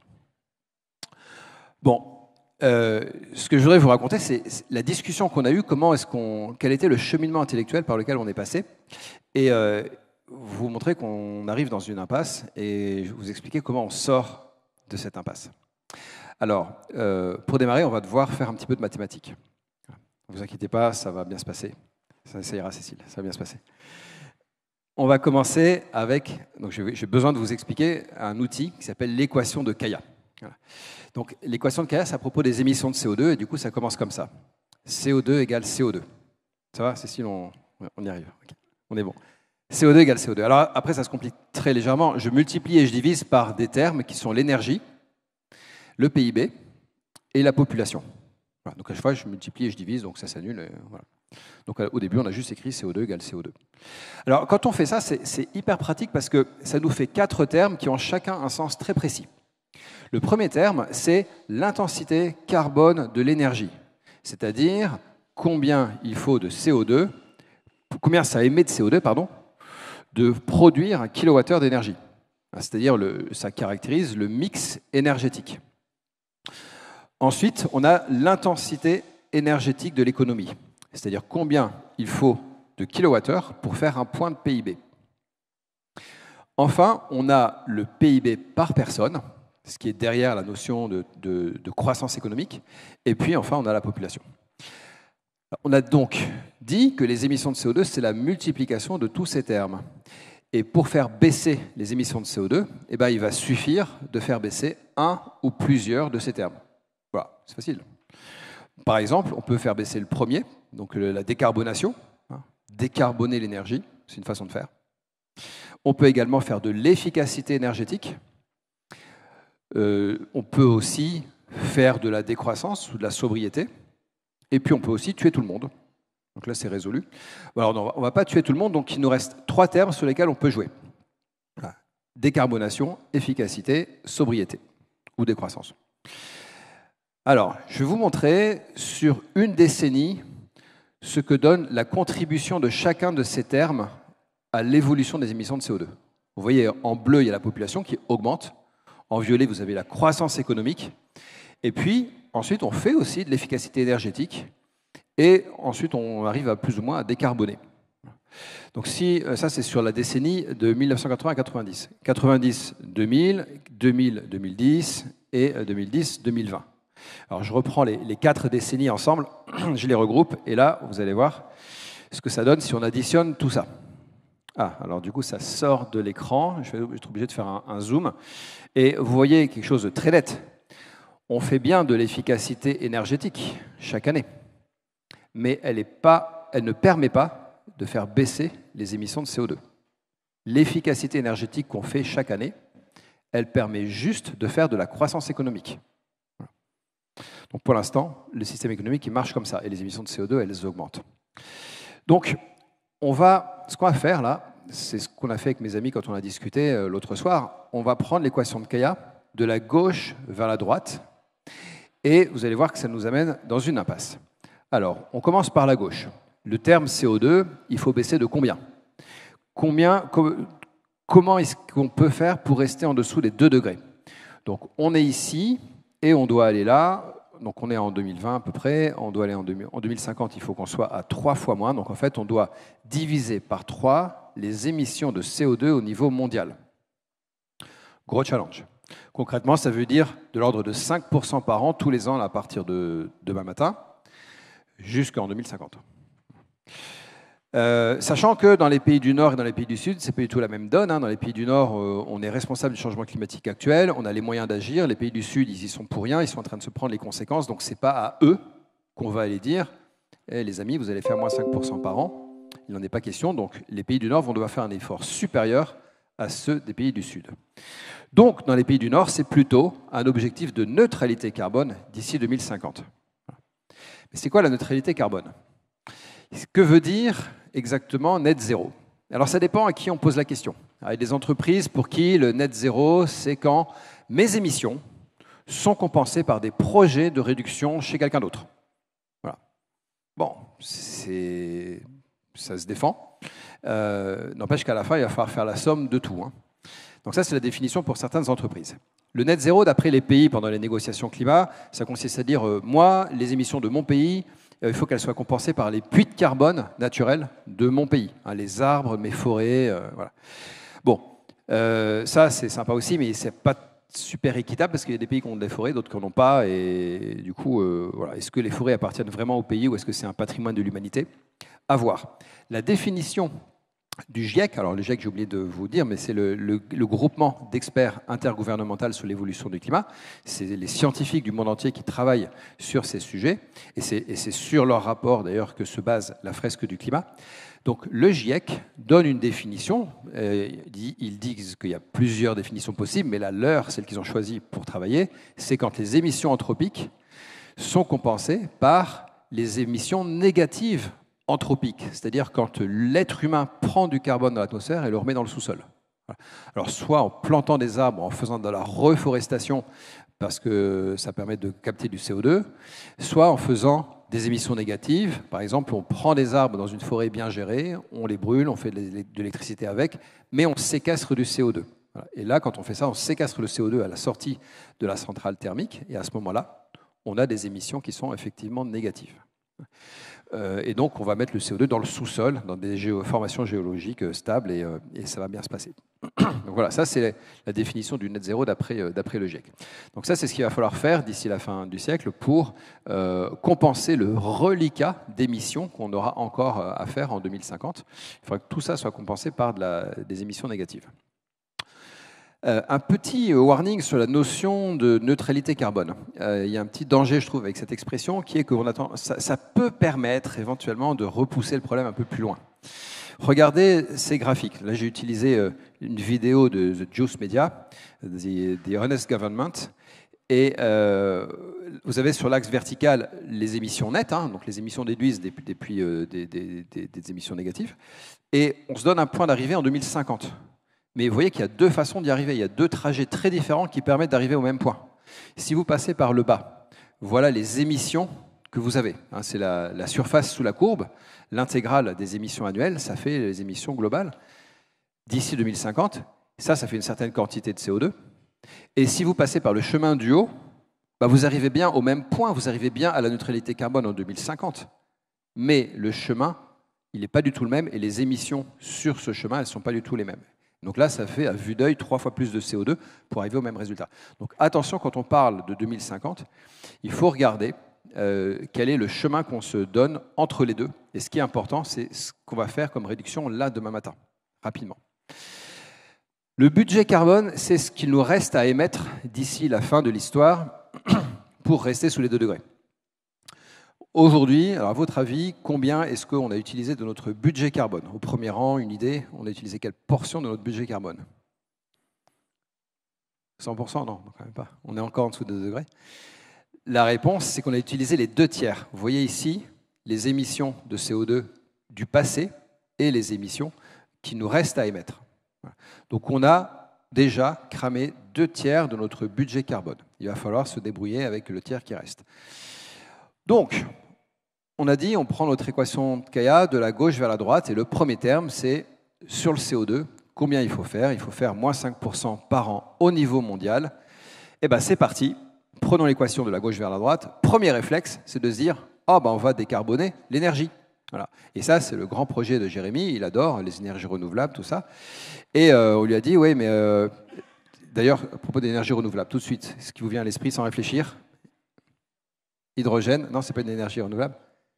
Bon. Euh, ce que je voudrais vous raconter, c'est la discussion qu'on a eue, comment est-ce qu'on, quel était le cheminement intellectuel par lequel on est passé, et euh, vous montrer qu'on arrive dans une impasse, et je vais vous expliquer comment on sort de cette impasse. Alors, euh, pour démarrer, on va devoir faire un petit peu de mathématiques. Ne vous inquiétez pas, ça va bien se passer. Ça, ça ira, Cécile, ça va bien se passer. On va commencer avec, donc j'ai besoin de vous expliquer un outil qui s'appelle l'équation de Kaya. Voilà. Donc, l'équation de Kaya, c'est à propos des émissions de C O deux, et du coup, ça commence comme ça. C O deux égale C O deux. Ça va, Cécile, on, on y arrive. Okay. On est bon. C O deux égale C O deux. Alors, après, ça se complique très légèrement. Je multiplie et je divise par des termes qui sont l'énergie, le P I B et la population. Voilà. Donc, à chaque fois, je multiplie et je divise, donc ça s'annule. Voilà. Donc, au début, on a juste écrit C O deux égale C O deux. Alors, quand on fait ça, c'est hyper pratique parce que ça nous fait quatre termes qui ont chacun un sens très précis. Le premier terme, c'est l'intensité carbone de l'énergie, c'est-à-dire combien il faut de C O deux, combien ça émet de C O deux, pardon, de produire un kilowattheure d'énergie. C'est-à-dire, ça caractérise le mix énergétique. Ensuite, on a l'intensité énergétique de l'économie, c'est-à-dire combien il faut de kilowattheures pour faire un point de P I B. Enfin, on a le P I B par personne, ce qui est derrière la notion de, de, de croissance économique. Et puis, enfin, on a la population. On a donc dit que les émissions de C O deux, c'est la multiplication de tous ces termes. Et pour faire baisser les émissions de C O deux, eh ben, il va suffire de faire baisser un ou plusieurs de ces termes. Voilà, c'est facile. Par exemple, on peut faire baisser le premier, donc la décarbonation. Hein, décarboner l'énergie, c'est une façon de faire. On peut également faire de l'efficacité énergétique. Euh, on peut aussi faire de la décroissance ou de la sobriété. Et puis, on peut aussi tuer tout le monde. Donc là, c'est résolu. Alors, non, on ne va pas tuer tout le monde, donc il nous reste trois termes sur lesquels on peut jouer. Voilà. Décarbonation, efficacité, sobriété ou décroissance. Alors, je vais vous montrer sur une décennie ce que donne la contribution de chacun de ces termes à l'évolution des émissions de C O deux. Vous voyez, en bleu, il y a la population qui augmente. En violet, vous avez la croissance économique. Et puis, ensuite, on fait aussi de l'efficacité énergétique. Et ensuite, on arrive à plus ou moins à décarboner. Donc, si, ça, c'est sur la décennie de mille neuf cent quatre-vingts à quatre-vingt-dix. quatre-vingt-dix, deux mille, deux mille, deux mille dix et deux mille dix, deux mille vingt. Alors, je reprends les, les quatre décennies ensemble, je les regroupe, et là, vous allez voir ce que ça donne si on additionne tout ça. Ah, alors du coup, ça sort de l'écran. Je vais être obligé de faire un, un zoom. Et vous voyez quelque chose de très net. On fait bien de l'efficacité énergétique chaque année, mais elle, est pas, elle ne permet pas de faire baisser les émissions de C O deux. L'efficacité énergétique qu'on fait chaque année, elle permet juste de faire de la croissance économique. Donc pour l'instant, le système économique il marche comme ça, et les émissions de C O deux, elles augmentent. Donc, on va, ce qu'on va faire là, c'est ce qu'on a fait avec mes amis quand on a discuté l'autre soir. On va prendre l'équation de Kaya de la gauche vers la droite Et vous allez voir que ça nous amène dans une impasse. Alors, on commence par la gauche. Le terme C O deux, il faut baisser de combien? Combien com- Comment est-ce qu'on peut faire pour rester en dessous des deux degrés? Donc, on est ici et on doit aller là. Donc, on est en deux mille vingt à peu près. On doit aller en, deux mille, en deux mille cinquante, il faut qu'on soit à trois fois moins. Donc, en fait, on doit diviser par trois les émissions de C O deux au niveau mondial. Gros challenge. Concrètement, ça veut dire de l'ordre de cinq pour cent par an, tous les ans, à partir de demain matin, jusqu'en deux mille cinquante. Euh, sachant que dans les pays du Nord et dans les pays du Sud, ce n'est pas du tout la même donne. Hein. Dans les pays du Nord, euh, on est responsable du changement climatique actuel, on a les moyens d'agir. Les pays du Sud, ils y sont pour rien, ils sont en train de se prendre les conséquences. Donc, ce n'est pas à eux qu'on va aller dire hey, « les amis, vous allez faire moins cinq pour cent par an ». Il n'en est pas question. Donc, les pays du Nord vont devoir faire un effort supérieur à ceux des pays du Sud. Donc, dans les pays du Nord, c'est plutôt un objectif de neutralité carbone d'ici deux mille cinquante. Mais c'est quoi la neutralité carbone? Que veut dire exactement net zéro? Alors, ça dépend à qui on pose la question. Il y a des entreprises pour qui le net zéro, c'est quand mes émissions sont compensées par des projets de réduction chez quelqu'un d'autre. Voilà. Bon, c'est... ça se défend. Euh, n'empêche qu'à la fin, il va falloir faire la somme de tout. Hein. Donc ça, c'est la définition pour certaines entreprises. Le net zéro, d'après les pays pendant les négociations climat, ça consiste à dire, euh, moi, les émissions de mon pays, euh, il faut qu'elles soient compensées par les puits de carbone naturels de mon pays. Hein, les arbres, mes forêts, euh, voilà. Bon, euh, ça, c'est sympa aussi, mais c'est pas super équitable parce qu'il y a des pays qui ont des forêts, d'autres qui n'en ont pas. Et du coup, euh, voilà. Est-ce que les forêts appartiennent vraiment au pays ou est-ce que c'est un patrimoine de l'humanité? À voir. La définition du GIEC, alors le GIEC, j'ai oublié de vous dire, mais c'est le, le, le groupement d'experts intergouvernemental sur l'évolution du climat. C'est les scientifiques du monde entier qui travaillent sur ces sujets, et c'est, et c'est sur leur rapport d'ailleurs que se base la fresque du climat. Donc le GIEC donne une définition, euh, ils disent qu'il y a plusieurs définitions possibles, mais la leur, celle qu'ils ont choisie pour travailler, c'est quand les émissions anthropiques sont compensées par les émissions négatives anthropique, c'est-à-dire quand l'être humain prend du carbone dans l'atmosphère et le remet dans le sous-sol. Alors soit en plantant des arbres, en faisant de la reforestation, parce que ça permet de capter du C O deux, soit en faisant des émissions négatives. Par exemple, on prend des arbres dans une forêt bien gérée, on les brûle, on fait de l'électricité avec, mais on séquestre du C O deux. Et là, quand on fait ça, on séquestre le C O deux à la sortie de la centrale thermique, et à ce moment-là, on a des émissions qui sont effectivement négatives. Euh, et donc, on va mettre le C O deux dans le sous-sol, dans des géo- formations géologiques stables, et, euh, et ça va bien se passer. Donc voilà, ça c'est la définition du net zéro d'après, euh, d'après le GIEC. Donc ça, c'est ce qu'il va falloir faire d'ici la fin du siècle pour euh, compenser le reliquat d'émissions qu'on aura encore à faire en deux mille cinquante. Il faudra que tout ça soit compensé par de la, des émissions négatives. Euh, un petit warning sur la notion de neutralité carbone. Euh, il y a un petit danger, je trouve, avec cette expression, qui est que on attend, ça, ça peut permettre éventuellement de repousser le problème un peu plus loin. Regardez ces graphiques. Là, j'ai utilisé euh, une vidéo de The Juice Media, The, The Honest Government, et euh, vous avez sur l'axe vertical les émissions nettes, hein, donc les émissions déduisent des, des, des, des, des, des émissions négatives, et on se donne un point d'arrivée en deux mille cinquante. Mais vous voyez qu'il y a deux façons d'y arriver. Il y a deux trajets très différents qui permettent d'arriver au même point. Si vous passez par le bas, voilà les émissions que vous avez. C'est la, la surface sous la courbe. L'intégrale des émissions annuelles, ça fait les émissions globales. D'ici deux mille cinquante, ça, ça fait une certaine quantité de C O deux. Et si vous passez par le chemin du haut, bah vous arrivez bien au même point. Vous arrivez bien à la neutralité carbone en deux mille cinquante. Mais le chemin, il n'est pas du tout le même. Et les émissions sur ce chemin, elles ne sont pas du tout les mêmes. Donc là, ça fait à vue d'œil trois fois plus de C O deux pour arriver au même résultat. Donc attention, quand on parle de deux mille cinquante, il faut regarder euh, quel est le chemin qu'on se donne entre les deux. Et ce qui est important, c'est ce qu'on va faire comme réduction là, demain matin, rapidement. Le budget carbone, c'est ce qu'il nous reste à émettre d'ici la fin de l'histoire pour rester sous les deux degrés. Aujourd'hui, alors à votre avis, combien est-ce qu'on a utilisé de notre budget carbone? Au premier rang, une idée, on a utilisé quelle portion de notre budget carbone? cent pour cent? Non, quand même pas. On est encore en dessous de deux degrés. La réponse, c'est qu'on a utilisé les deux tiers. Vous voyez ici les émissions de C O deux du passé et les émissions qui nous restent à émettre. Donc on a déjà cramé deux tiers de notre budget carbone. Il va falloir se débrouiller avec le tiers qui reste. Donc, on a dit, on prend notre équation de Kaya de la gauche vers la droite, et le premier terme, c'est sur le C O deux, combien il faut faire? Il faut faire moins cinq pour cent par an au niveau mondial. Et bien, c'est parti. Prenons l'équation de la gauche vers la droite. Premier réflexe, c'est de se dire, oh, ben, on va décarboner l'énergie. Voilà. Et ça, c'est le grand projet de Jérémy. Il adore les énergies renouvelables, tout ça. Et euh, on lui a dit, oui, mais euh, d'ailleurs, à propos des énergies renouvelables, tout de suite, ce qui vous vient à l'esprit sans réfléchir? Hydrogène? Non, c'est pas une énergie renouvelable.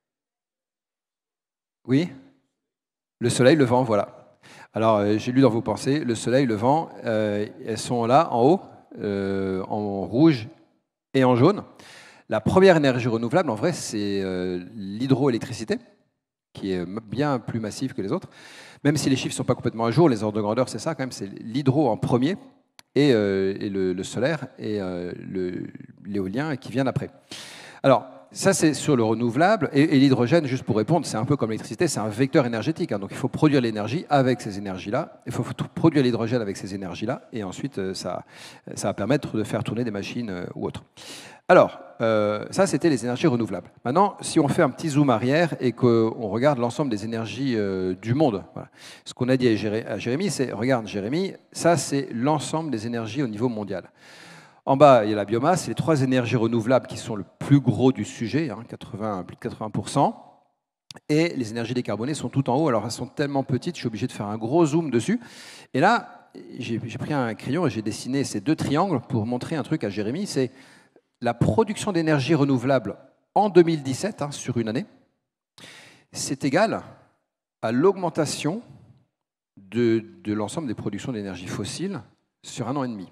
Oui? Le soleil, le vent, voilà. Alors, euh, j'ai lu dans vos pensées, le soleil, le vent, euh, elles sont là, en haut, euh, en rouge et en jaune. La première énergie renouvelable, en vrai, c'est euh, l'hydroélectricité, qui est bien plus massive que les autres. Même si les chiffres ne sont pas complètement à jour, les ordres de grandeur, c'est ça quand même, c'est l'hydro en premier, et, euh, et le, le solaire, et euh, l'éolien qui vient après. Alors, ça, c'est sur le renouvelable. Et, et l'hydrogène, juste pour répondre, c'est un peu comme l'électricité, c'est un vecteur énergétique. Hein, donc, il faut produire l'énergie avec ces énergies-là. Il faut produire l'hydrogène avec ces énergies-là. Et ensuite, ça, ça va permettre de faire tourner des machines euh, ou autres. Alors, euh, ça, c'était les énergies renouvelables. Maintenant, si on fait un petit zoom arrière et qu'on regarde l'ensemble des énergies euh, du monde, voilà. Ce qu'on a dit à Jérémy, c'est, regarde Jérémy, ça, c'est l'ensemble des énergies au niveau mondial. En bas, il y a la biomasse, c'est les trois énergies renouvelables qui sont le plus gros du sujet, hein, quatre-vingts, plus de quatre-vingts pour cent. Et les énergies décarbonées sont tout en haut. Alors, elles sont tellement petites, je suis obligé de faire un gros zoom dessus. Et là, j'ai pris un crayon et j'ai dessiné ces deux triangles pour montrer un truc à Jérémy. C'est la production d'énergie renouvelable en deux mille dix-sept, hein, sur une année, c'est égal à l'augmentation de, de l'ensemble des productions d'énergie fossile sur un an et demi.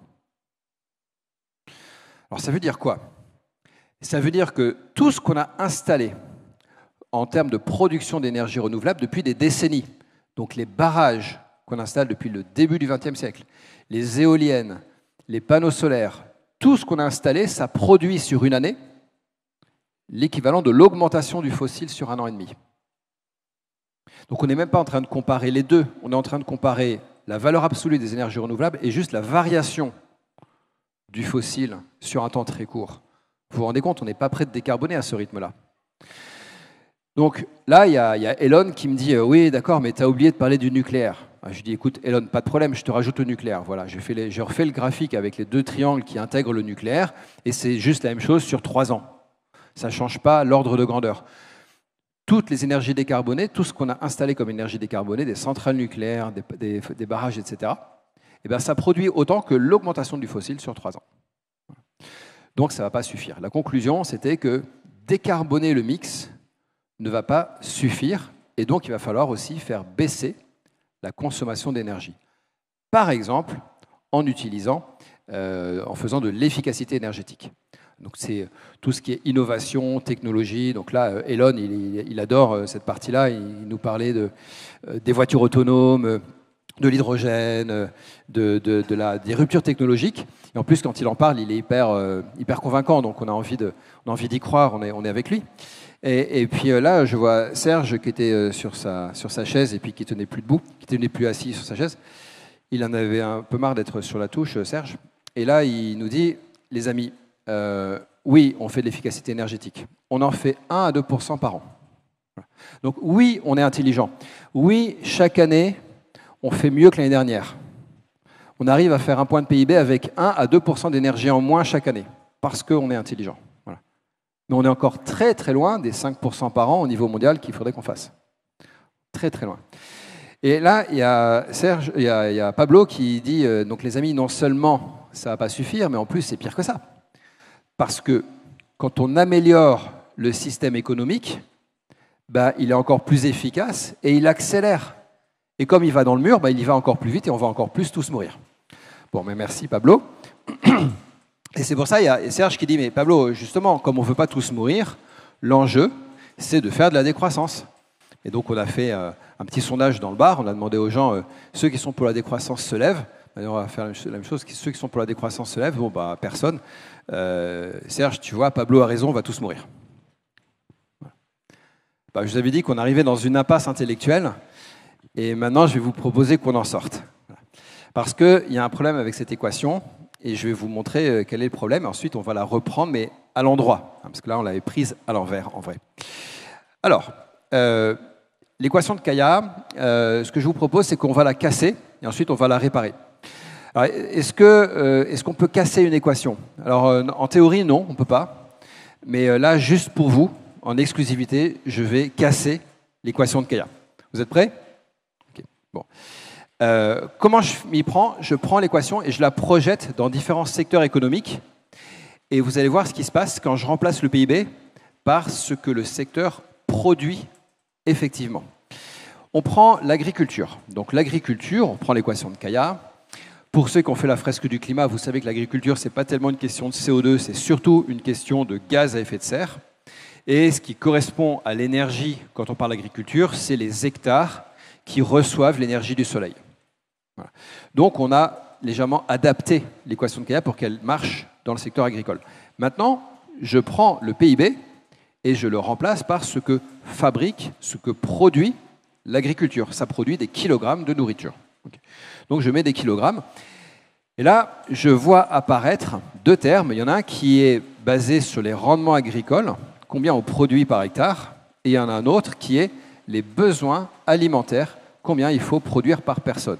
Alors ça veut dire quoi? Ça veut dire que tout ce qu'on a installé en termes de production d'énergie renouvelable depuis des décennies, donc les barrages qu'on installe depuis le début du vingtième siècle, les éoliennes, les panneaux solaires, tout ce qu'on a installé, ça produit sur une année l'équivalent de l'augmentation du fossile sur un an et demi. Donc on n'est même pas en train de comparer les deux, on est en train de comparer la valeur absolue des énergies renouvelables et juste la variation du fossile sur un temps très court. Vous vous rendez compte, on n'est pas prêt de décarboner à ce rythme-là. Donc là, il y, y a Elon qui me dit euh, « Oui, d'accord, mais tu as oublié de parler du nucléaire. » Je dis « Écoute, Elon, pas de problème, je te rajoute le nucléaire. » Voilà, j'ai fait les, j'ai refait le graphique avec les deux triangles qui intègrent le nucléaire, et c'est juste la même chose sur trois ans. Ça ne change pas l'ordre de grandeur. Toutes les énergies décarbonées, tout ce qu'on a installé comme énergie décarbonée, des centrales nucléaires, des, des, des barrages, et cetera, eh bien, ça produit autant que l'augmentation du fossile sur trois ans. Donc ça ne va pas suffire. La conclusion, c'était que décarboner le mix ne va pas suffire, et donc il va falloir aussi faire baisser la consommation d'énergie. Par exemple, en utilisant, euh, en faisant de l'efficacité énergétique. Donc c'est tout ce qui est innovation, technologie. Donc là, Elon, il, il adore cette partie-là. Il nous parlait de, euh, des voitures autonomes, de l'hydrogène, de, de, de la, des ruptures technologiques. Et en plus, quand il en parle, il est hyper, euh, hyper convaincant. Donc on a envie de, on a envie d'y croire. On est, on est avec lui. Et, et puis là, je vois Serge qui était sur sa, sur sa chaise et puis qui tenait plus debout, qui tenait plus assis sur sa chaise. Il en avait un peu marre d'être sur la touche, Serge. Et là, il nous dit, les amis, euh, oui, on fait de l'efficacité énergétique. On en fait un à deux pour cent par an. Donc oui, on est intelligent. Oui, chaque année, on fait mieux que l'année dernière. On arrive à faire un point de P I B avec un à deux pour cent d'énergie en moins chaque année, parce qu'on est intelligent. Voilà. Mais on est encore très très loin des cinq pour cent par an au niveau mondial qu'il faudrait qu'on fasse. Très très loin. Et là, il y a Serge, il y a, il y a Pablo qui dit, euh, donc les amis, non seulement ça ne va pas suffire, mais en plus c'est pire que ça. Parce que quand on améliore le système économique, ben, il est encore plus efficace et il accélère. Et comme il va dans le mur, ben, il y va encore plus vite et on va encore plus tous mourir. Bon, mais merci Pablo. Et c'est pour ça, il y a Serge qui dit, mais Pablo, justement, comme on ne veut pas tous mourir, l'enjeu, c'est de faire de la décroissance. Et donc, on a fait euh, un petit sondage dans le bar. On a demandé aux gens, euh, ceux qui sont pour la décroissance se lèvent. Maintenant, on va faire la même chose. Ceux qui sont pour la décroissance se lèvent. Bon, bah, personne. Euh, Serge, tu vois, Pablo a raison, on va tous mourir. Voilà. Bah, je vous avais dit qu'on arrivait dans une impasse intellectuelle. Et maintenant, je vais vous proposer qu'on en sorte. Voilà. Parce qu'il y a un problème avec cette équation, et je vais vous montrer quel est le problème. Ensuite, on va la reprendre, mais à l'endroit, parce que là, on l'avait prise à l'envers, en vrai. Alors, euh, l'équation de Kaya, euh, ce que je vous propose, c'est qu'on va la casser, et ensuite, on va la réparer. Est-ce que, euh, est-ce qu'on peut casser une équation? Alors, euh, en théorie, non, on ne peut pas. Mais euh, là, juste pour vous, en exclusivité, je vais casser l'équation de Kaya. Vous êtes prêts? Okay. Bon. Euh, comment je m'y prends? Je prends l'équation et je la projette dans différents secteurs économiques. Et vous allez voir ce qui se passe quand je remplace le P I B par ce que le secteur produit effectivement. On prend l'agriculture. Donc l'agriculture, on prend l'équation de Kaya. Pour ceux qui ont fait la fresque du climat, vous savez que l'agriculture, ce n'est pas tellement une question de C O deux, c'est surtout une question de gaz à effet de serre. Et ce qui correspond à l'énergie, quand on parle d'agriculture, c'est les hectares qui reçoivent l'énergie du soleil. Voilà. Donc on a légèrement adapté l'équation de Kaya pour qu'elle marche dans le secteur agricole. Maintenant, je prends le P I B et je le remplace par ce que fabrique, ce que produit l'agriculture. Ça produit des kilogrammes de nourriture. Okay. Donc je mets des kilogrammes. Et là, je vois apparaître deux termes. Il y en a un qui est basé sur les rendements agricoles, combien on produit par hectare, et il y en a un autre qui est les besoins alimentaires, combien il faut produire par personne.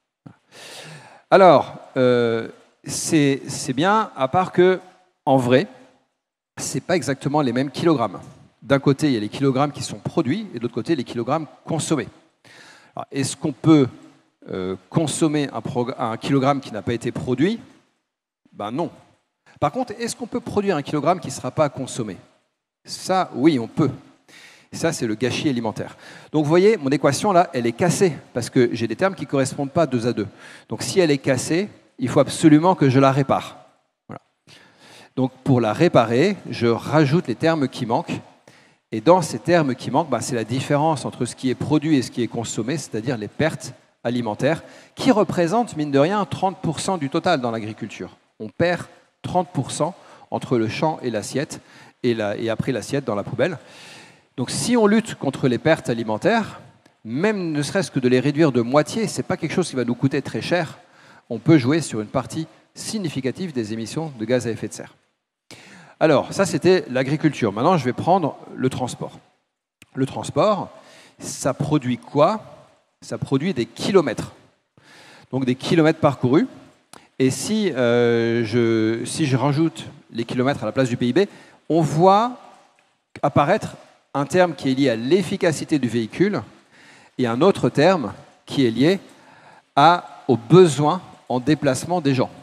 Alors, euh, c'est, c'est bien, à part que, en vrai, ce n'est pas exactement les mêmes kilogrammes. D'un côté, il y a les kilogrammes qui sont produits, et de l'autre côté, les kilogrammes consommés. Alors, est-ce qu'on peut euh, consommer un, prog- un kilogramme qui n'a pas été produit? Ben non. Par contre, est-ce qu'on peut produire un kilogramme qui ne sera pas consommé? Ça, oui, on peut. Et ça, c'est le gâchis alimentaire. Donc, vous voyez, mon équation, là, elle est cassée, parce que j'ai des termes qui ne correspondent pas deux à deux. Donc, si elle est cassée, il faut absolument que je la répare. Voilà. Donc, pour la réparer, je rajoute les termes qui manquent. Et dans ces termes qui manquent, bah, c'est la différence entre ce qui est produit et ce qui est consommé, c'est-à-dire les pertes alimentaires, qui représentent, mine de rien, trente pour cent du total dans l'agriculture. On perd trente pour cent entre le champ et l'assiette, et, la, et après l'assiette dans la poubelle. Donc si on lutte contre les pertes alimentaires, même ne serait-ce que de les réduire de moitié, ce n'est pas quelque chose qui va nous coûter très cher. On peut jouer sur une partie significative des émissions de gaz à effet de serre. Alors, ça, c'était l'agriculture. Maintenant, je vais prendre le transport. Le transport, ça produit quoi? Ça produit des kilomètres. Donc, des kilomètres parcourus. Et si, euh, je, si je rajoute les kilomètres à la place du P I B, on voit apparaître un terme qui est lié à l'efficacité du véhicule et un autre terme qui est lié à, aux besoins en déplacement des gens.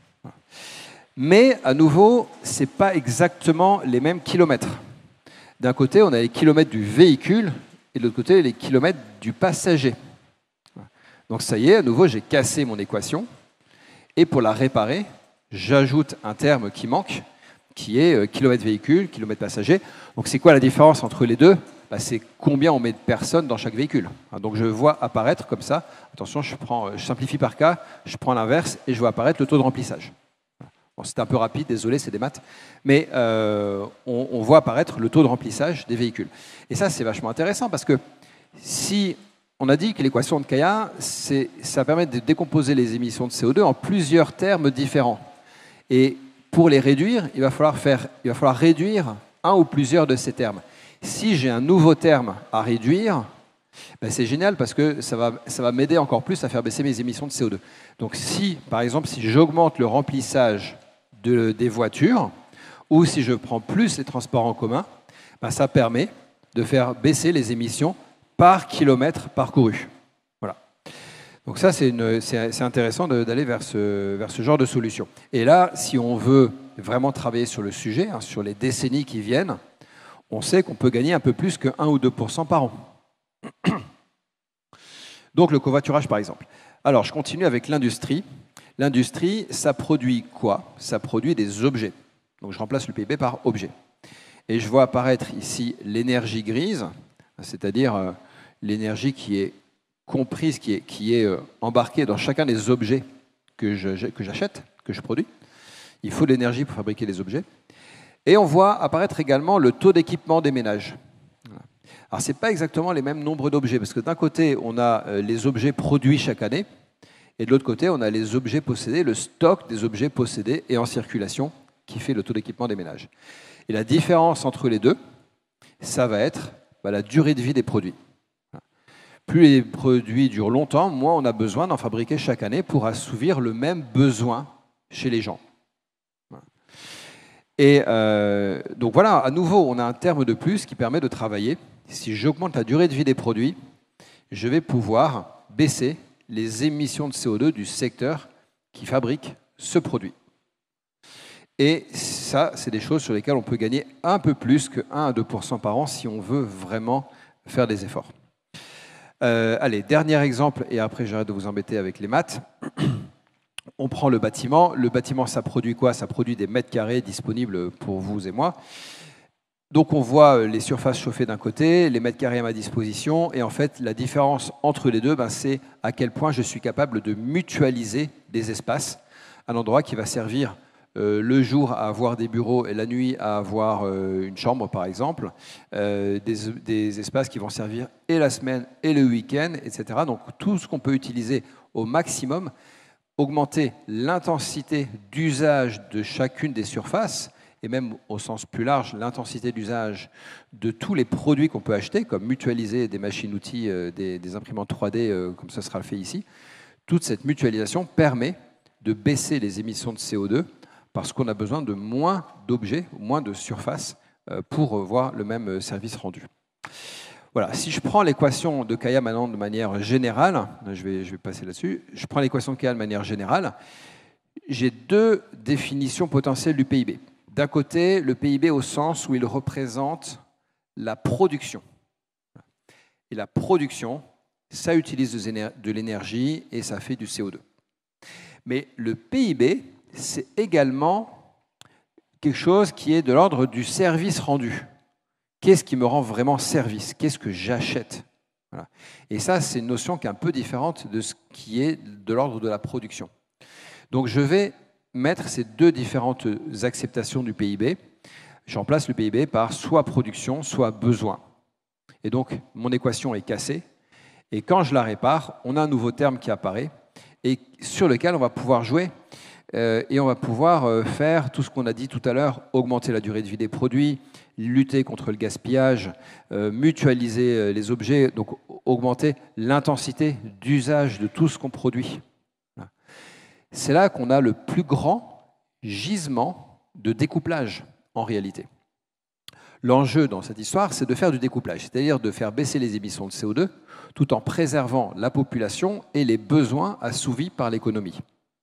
Mais, à nouveau, ce n'est pas exactement les mêmes kilomètres. D'un côté, on a les kilomètres du véhicule et de l'autre côté, les kilomètres du passager. Donc ça y est, à nouveau, j'ai cassé mon équation. Et pour la réparer, j'ajoute un terme qui manque, qui est euh, kilomètre véhicule, kilomètre passager. Donc c'est quoi la différence entre les deux? Bah, c'est combien on met de personnes dans chaque véhicule. Donc je vois apparaître comme ça. Attention, je, prends, je simplifie par cas, je prends l'inverse et je vois apparaître le taux de remplissage. Bon, c'est un peu rapide, désolé, c'est des maths. Mais euh, on, on voit apparaître le taux de remplissage des véhicules. Et ça, c'est vachement intéressant parce que si on a dit que l'équation de Kaya, ça permet de décomposer les émissions de C O deux en plusieurs termes différents. Et pour les réduire, il va falloir, faire, il va falloir réduire un ou plusieurs de ces termes. Si j'ai un nouveau terme à réduire, ben c'est génial parce que ça va, ça va m'aider encore plus à faire baisser mes émissions de C O deux. Donc si, par exemple, si j'augmente le remplissage de, des voitures ou si je prends plus les transports en commun, ben ça permet de faire baisser les émissions par kilomètre parcouru. Voilà. Donc ça, c'est intéressant d'aller vers ce, vers ce genre de solution. Et là, si on veut vraiment travailler sur le sujet, hein, sur les décennies qui viennent, on sait qu'on peut gagner un peu plus que un ou deux pour cent par an. Donc le covoiturage, par exemple. Alors, je continue avec l'industrie. L'industrie, ça produit quoi? Ça produit des objets. Donc je remplace le P I B par objet. Et je vois apparaître ici l'énergie grise, c'est-à-dire euh, l'énergie qui est comprise, qui est, qui est euh, embarquée dans chacun des objets que j'achète, que je produis. Il faut de l'énergie pour fabriquer les objets. Et on voit apparaître également le taux d'équipement des ménages. Alors, ce n'est pas exactement les mêmes nombres d'objets, parce que d'un côté, on a euh, les objets produits chaque année, Et de l'autre côté, on a les objets possédés, le stock des objets possédés et en circulation qui fait le taux d'équipement des ménages. Et la différence entre les deux, ça va être bah, la durée de vie des produits. Plus les produits durent longtemps, moins on a besoin d'en fabriquer chaque année pour assouvir le même besoin chez les gens. Et euh, donc voilà, à nouveau, on a un terme de plus qui permet de travailler. Si j'augmente la durée de vie des produits, je vais pouvoir baisser les émissions de C O deux du secteur qui fabrique ce produit. Et ça, c'est des choses sur lesquelles on peut gagner un peu plus que un à deux pour cent par an si on veut vraiment faire des efforts. Euh, allez, dernier exemple, et après j'arrête de vous embêter avec les maths. On prend le bâtiment. Le bâtiment, ça produit quoi? Ça produit des mètres carrés disponibles pour vous et moi. Donc on voit les surfaces chauffées d'un côté, les mètres carrés à ma disposition, et en fait la différence entre les deux, ben, c'est à quel point je suis capable de mutualiser des espaces. Un endroit qui va servir euh, le jour à avoir des bureaux et la nuit à avoir euh, une chambre par exemple, euh, des, des espaces qui vont servir et la semaine et le week-end, et cetera. Donc tout ce qu'on peut utiliser au maximum, augmenter l'intensité d'usage de chacune des surfaces, et même au sens plus large, l'intensité d'usage de tous les produits qu'on peut acheter, comme mutualiser des machines-outils, euh, des, des imprimantes trois D, euh, comme ça sera le fait ici. Toute cette mutualisation permet de baisser les émissions de C O deux parce qu'on a besoin de moins d'objets, moins de surfaces euh, pour voir le même service rendu. Voilà, si je prends l'équation de Kaya maintenant de manière générale, je vais, je vais passer là-dessus, je prends l'équation de Kaya de manière générale, j'ai deux définitions potentielles du P I B. D'un côté, le P I B au sens où il représente la production. Et la production, ça utilise de l'énergie et ça fait du C O deux. Mais le P I B, c'est également quelque chose qui est de l'ordre du service rendu. Qu'est-ce qui me rend vraiment service? Qu'est-ce que j'achète? Voilà. Et ça, c'est une notion qui est un peu différente de ce qui est de l'ordre de la production. Donc je vais mettre ces deux différentes acceptations du P I B. Je remplace le P I B par soit production, soit besoin. Et donc, mon équation est cassée. Et quand je la répare, on a un nouveau terme qui apparaît et sur lequel on va pouvoir jouer euh, et on va pouvoir euh, faire tout ce qu'on a dit tout à l'heure, augmenter la durée de vie des produits, lutter contre le gaspillage, euh, mutualiser euh, les objets, donc augmenter l'intensité d'usage de tout ce qu'on produit. C'est là qu'on a le plus grand gisement de découplage en réalité. L'enjeu dans cette histoire, c'est de faire du découplage, c'est-à-dire de faire baisser les émissions de C O deux tout en préservant la population et les besoins assouvis par l'économie.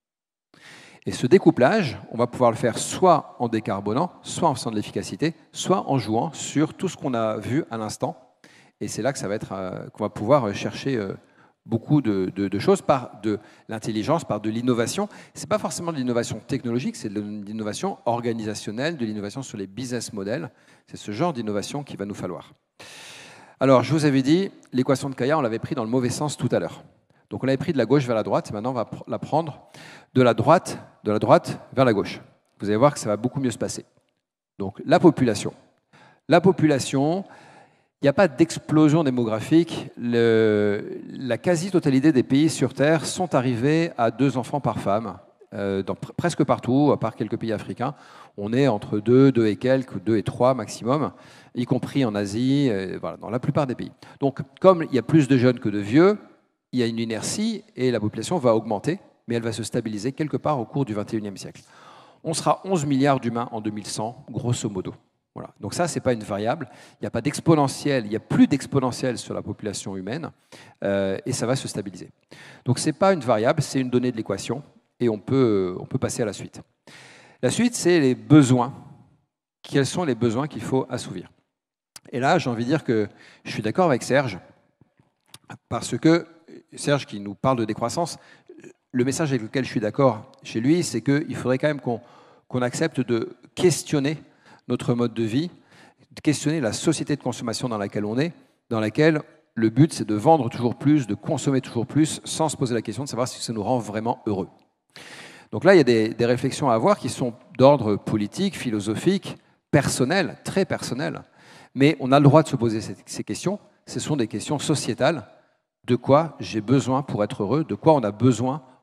Et ce découplage, on va pouvoir le faire soit en décarbonant, soit en faisant de l'efficacité, soit en jouant sur tout ce qu'on a vu à l'instant. Et c'est là que ça va être, euh, qu'on va pouvoir chercher euh, beaucoup de, de, de choses par de l'intelligence, par de l'innovation. Ce n'est pas forcément de l'innovation technologique, c'est de l'innovation organisationnelle, de l'innovation sur les business models. C'est ce genre d'innovation qu'il va nous falloir. Alors, je vous avais dit, l'équation de Kaya, on l'avait pris dans le mauvais sens tout à l'heure. Donc, on l'avait pris de la gauche vers la droite, et maintenant, on va la prendre de la droite, de la droite vers la gauche. Vous allez voir que ça va beaucoup mieux se passer. Donc, la population. La population... Il n'y a pas d'explosion démographique. Le, la quasi-totalité des pays sur Terre sont arrivés à deux enfants par femme, euh, dans, presque partout, à part quelques pays africains. On est entre deux, deux et quelques, deux et trois maximum, y compris en Asie, euh, voilà, dans la plupart des pays. Donc, comme il y a plus de jeunes que de vieux, il y a une inertie et la population va augmenter, mais elle va se stabiliser quelque part au cours du vingt et unième siècle. On sera onze milliards d'humains en deux mille cent, grosso modo. Voilà. Donc ça, ce n'est pas une variable. Il n'y a pas d'exponentiel, il n'y a plus d'exponentiel sur la population humaine euh, et ça va se stabiliser. Donc ce n'est pas une variable, c'est une donnée de l'équation et on peut, on peut passer à la suite. La suite, c'est les besoins. Quels sont les besoins qu'il faut assouvir? Et là, j'ai envie de dire que je suis d'accord avec Serge parce que Serge qui nous parle de décroissance, le message avec lequel je suis d'accord chez lui, c'est qu'il faudrait quand même qu'on qu'on accepte de questionner notre mode de vie, de questionner la société de consommation dans laquelle on est, dans laquelle le but c'est de vendre toujours plus, de consommer toujours plus, sans se poser la question de savoir si ça nous rend vraiment heureux. Donc là, il y a des, des réflexions à avoir qui sont d'ordre politique, philosophique, personnel, très personnel, mais on a le droit de se poser ces, ces questions. Ce sont des questions sociétales. De quoi j'ai besoin pour être heureux? De quoi on a besoin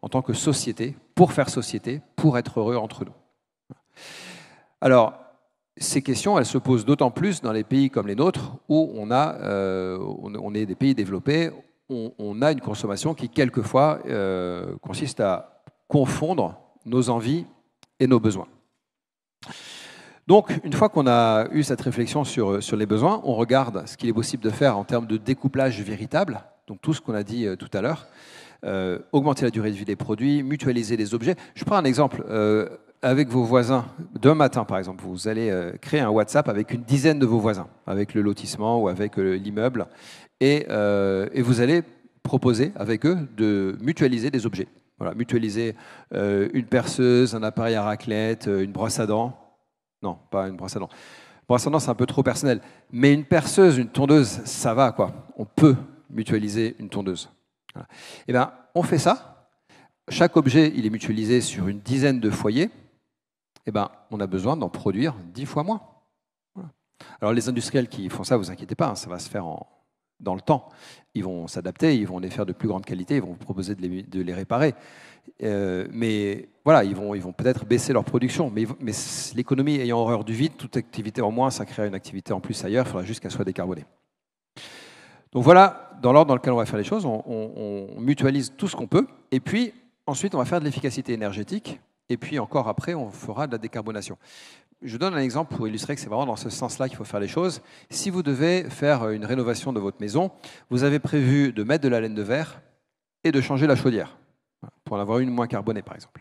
en tant que société, pour faire société, pour être heureux entre nous. Alors, ces questions, elles se posent d'autant plus dans les pays comme les nôtres, où on, a, euh, on est des pays développés, on, on a une consommation qui, quelquefois, euh, consiste à confondre nos envies et nos besoins. Donc, une fois qu'on a eu cette réflexion sur, sur les besoins, on regarde ce qu'il est possible de faire en termes de découplage véritable, donc tout ce qu'on a dit euh, tout à l'heure, euh, augmenter la durée de vie des produits, mutualiser les objets. Je prends un exemple. Euh, avec vos voisins, demain matin par exemple, vous allez euh, créer un WhatsApp avec une dizaine de vos voisins, avec le lotissement ou avec euh, l'immeuble, et, euh, et vous allez proposer avec eux de mutualiser des objets. Voilà, mutualiser euh, une perceuse, un appareil à raclette, une brosse à dents. Non, pas une brosse à dents. Brosse à dents, c'est un peu trop personnel. Mais une perceuse, une tondeuse, ça va, quoi. On peut mutualiser une tondeuse. Voilà. Eh bien, on fait ça. Chaque objet, il est mutualisé sur une dizaine de foyers. Eh bien, on a besoin d'en produire dix fois moins. Voilà. Alors, les industriels qui font ça, vous inquiétez pas, hein, ça va se faire en, dans le temps. Ils vont s'adapter, ils vont les faire de plus grande qualité, ils vont vous proposer de les, de les réparer. Euh, mais voilà, ils vont, ils vont peut-être baisser leur production. Mais, mais l'économie ayant horreur du vide, toute activité en moins, ça crée une activité en plus ailleurs, il faudra juste qu'elle soit décarbonée. Donc voilà, dans l'ordre dans lequel on va faire les choses, on, on, on mutualise tout ce qu'on peut, et puis ensuite on va faire de l'efficacité énergétique, et puis encore après, on fera de la décarbonation. Je donne un exemple pour illustrer que c'est vraiment dans ce sens-là qu'il faut faire les choses. Si vous devez faire une rénovation de votre maison, vous avez prévu de mettre de la laine de verre et de changer la chaudière, pour en avoir une moins carbonée par exemple.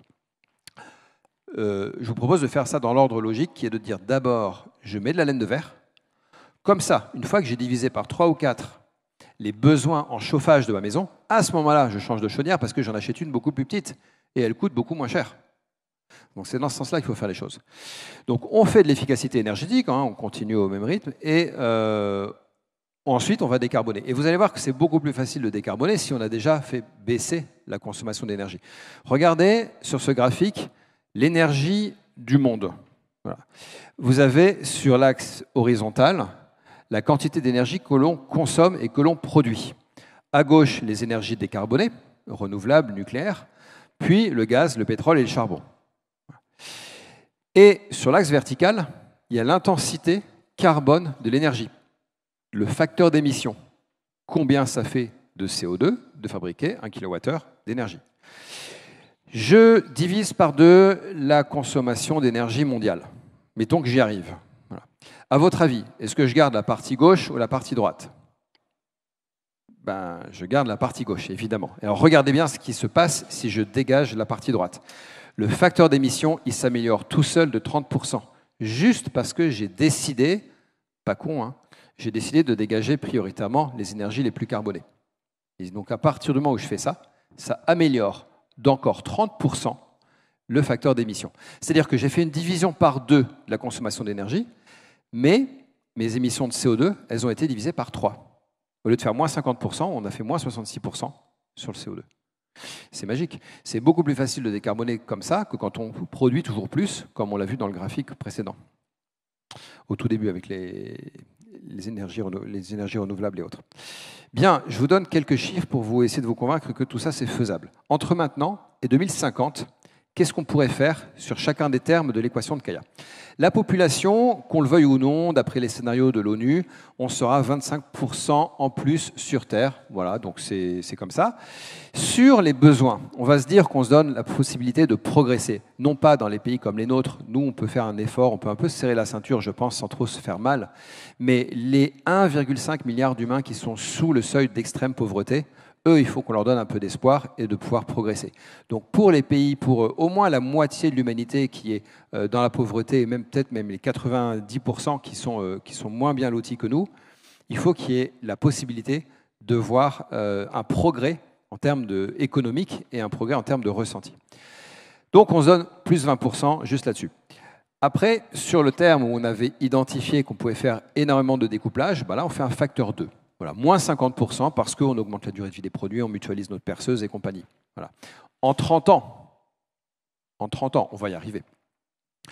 Euh, je vous propose de faire ça dans l'ordre logique, qui est de dire d'abord, je mets de la laine de verre. Comme ça, une fois que j'ai divisé par trois ou quatre les besoins en chauffage de ma maison, à ce moment-là, je change de chaudière parce que j'en achète une beaucoup plus petite et elle coûte beaucoup moins cher. Donc c'est dans ce sens-là qu'il faut faire les choses. Donc on fait de l'efficacité énergétique, hein, on continue au même rythme, et euh, ensuite on va décarboner. Et vous allez voir que c'est beaucoup plus facile de décarboner si on a déjà fait baisser la consommation d'énergie. Regardez sur ce graphique l'énergie du monde. Voilà. Vous avez sur l'axe horizontal la quantité d'énergie que l'on consomme et que l'on produit. À gauche, les énergies décarbonées, renouvelables, nucléaires, puis le gaz, le pétrole et le charbon. Et sur l'axe vertical, il y a l'intensité carbone de l'énergie, le facteur d'émission. Combien ça fait de C O deux de fabriquer un kilowattheure d'énergie. Je divise par deux la consommation d'énergie mondiale. Mettons que j'y arrive. Voilà. À votre avis, est-ce que je garde la partie gauche ou la partie droite? Ben, je garde la partie gauche, évidemment. Alors regardez bien ce qui se passe si je dégage la partie droite. Le facteur d'émission, il s'améliore tout seul de trente pour cent, juste parce que j'ai décidé, pas con, hein, j'ai décidé de dégager prioritairement les énergies les plus carbonées. Et donc à partir du moment où je fais ça, ça améliore d'encore trente pour cent le facteur d'émission. C'est-à-dire que j'ai fait une division par deux de la consommation d'énergie, mais mes émissions de C O deux, elles ont été divisées par trois. Au lieu de faire moins cinquante pour cent, on a fait moins soixante-six pour cent sur le C O deux. C'est magique. C'est beaucoup plus facile de décarboner comme ça que quand on produit toujours plus, comme on l'a vu dans le graphique précédent, au tout début avec les, les, énergies, les énergies renouvelables et autres. Bien, je vous donne quelques chiffres pour vous essayer de vous convaincre que tout ça c'est faisable. Entre maintenant et deux mille cinquante, qu'est-ce qu'on pourrait faire sur chacun des termes de l'équation de Kaya? La population, qu'on le veuille ou non, d'après les scénarios de l'ONU, on sera vingt-cinq pour cent en plus sur Terre. Voilà, donc c'est comme ça. Sur les besoins, on va se dire qu'on se donne la possibilité de progresser. Non pas dans les pays comme les nôtres, nous on peut faire un effort, on peut un peu se serrer la ceinture, je pense, sans trop se faire mal. Mais les un virgule cinq milliard d'humains qui sont sous le seuil d'extrême pauvreté, eux, il faut qu'on leur donne un peu d'espoir et de pouvoir progresser. Donc pour les pays, pour euh, au moins la moitié de l'humanité qui est euh, dans la pauvreté, et même peut-être même les quatre-vingt-dix pour cent qui sont, euh, qui sont moins bien lotis que nous, il faut qu'il y ait la possibilité de voir euh, un progrès en termes de, économiques et un progrès en termes de ressenti. Donc on se donne plus vingt pour cent juste là-dessus. Après, sur le terme où on avait identifié qu'on pouvait faire énormément de découplage, bah là on fait un facteur deux. Voilà, moins cinquante pour cent parce qu'on augmente la durée de vie des produits, on mutualise notre perceuse et compagnie. Voilà. En trente ans, en trente ans, on va y arriver.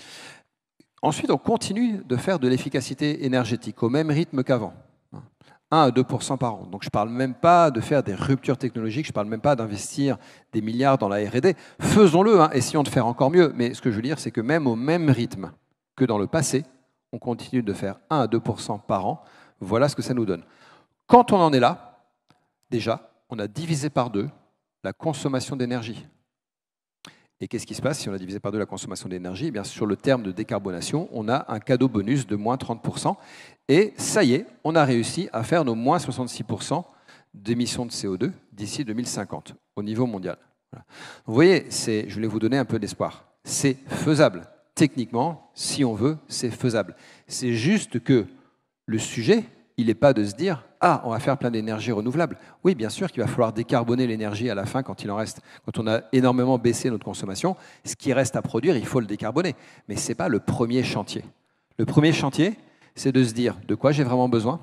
Ensuite, on continue de faire de l'efficacité énergétique au même rythme qu'avant. un à deux pour cent par an. Donc je ne parle même pas de faire des ruptures technologiques, je ne parle même pas d'investir des milliards dans la R et D. Faisons-le, hein, essayons de faire encore mieux. Mais ce que je veux dire, c'est que même au même rythme que dans le passé, on continue de faire un à deux pour cent par an. Voilà ce que ça nous donne. Quand on en est là, déjà, on a divisé par deux la consommation d'énergie. Et qu'est-ce qui se passe si on a divisé par deux la consommation d'énergie? Eh bien, sur le terme de décarbonation, on a un cadeau bonus de moins trente pour cent. Et ça y est, on a réussi à faire nos moins soixante-six pour cent d'émissions de C O deux d'ici deux mille cinquante au niveau mondial. Voilà. Vous voyez, je voulais vous donner un peu d'espoir. C'est faisable. Techniquement, si on veut, c'est faisable. C'est juste que le sujet, il n'est pas de se dire « Ah, on va faire plein d'énergie renouvelable ». Oui, bien sûr qu'il va falloir décarboner l'énergie à la fin quand il en reste. Quand on a énormément baissé notre consommation, ce qui reste à produire, il faut le décarboner. Mais ce n'est pas le premier chantier. Le premier chantier, c'est de se dire de quoi j'ai vraiment besoin.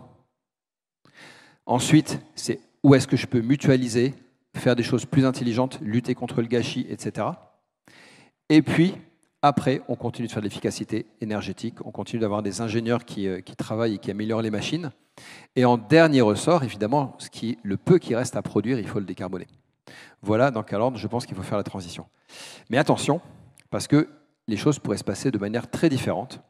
Ensuite, c'est où est-ce que je peux mutualiser, faire des choses plus intelligentes, lutter contre le gâchis, et cetera. Et puis, après, on continue de faire de l'efficacité énergétique, on continue d'avoir des ingénieurs qui, euh, qui travaillent et qui améliorent les machines. Et en dernier ressort, évidemment, ce qui, le peu qui reste à produire, il faut le décarboner. Voilà dans quel ordre je pense qu'il faut faire la transition. Mais attention, parce que les choses pourraient se passer de manière très différente.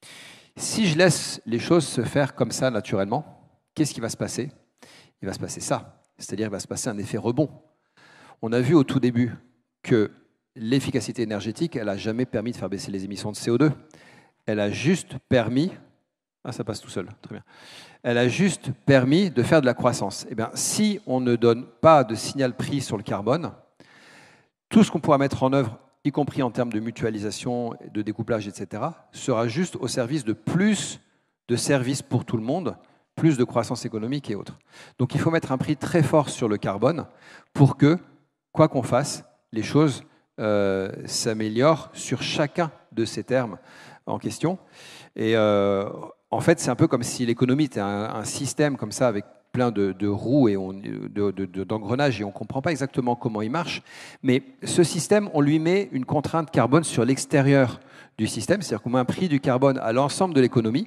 Si je laisse les choses se faire comme ça naturellement, qu'est-ce qui va se passer? Il va se passer ça, c'est-à-dire il va se passer un effet rebond. On a vu au tout début que l'efficacité énergétique, elle n'a jamais permis de faire baisser les émissions de C O deux. Elle a juste permis... Ah, ça passe tout seul, très bien. Elle a juste permis de faire de la croissance. Eh bien, si on ne donne pas de signal prix sur le carbone, tout ce qu'on pourra mettre en œuvre, y compris en termes de mutualisation, de découplage, et cetera, sera juste au service de plus de services pour tout le monde, plus de croissance économique et autres. Donc il faut mettre un prix très fort sur le carbone pour que, quoi qu'on fasse, les choses Euh, s'améliore sur chacun de ces termes en question. Et euh, en fait, c'est un peu comme si l'économie était un, un système comme ça avec plein de, de roues et on, de, de, de, d'engrenages et on ne comprend pas exactement comment il marche. Mais ce système, on lui met une contrainte carbone sur l'extérieur du système, c'est-à-dire qu'on met un prix du carbone à l'ensemble de l'économie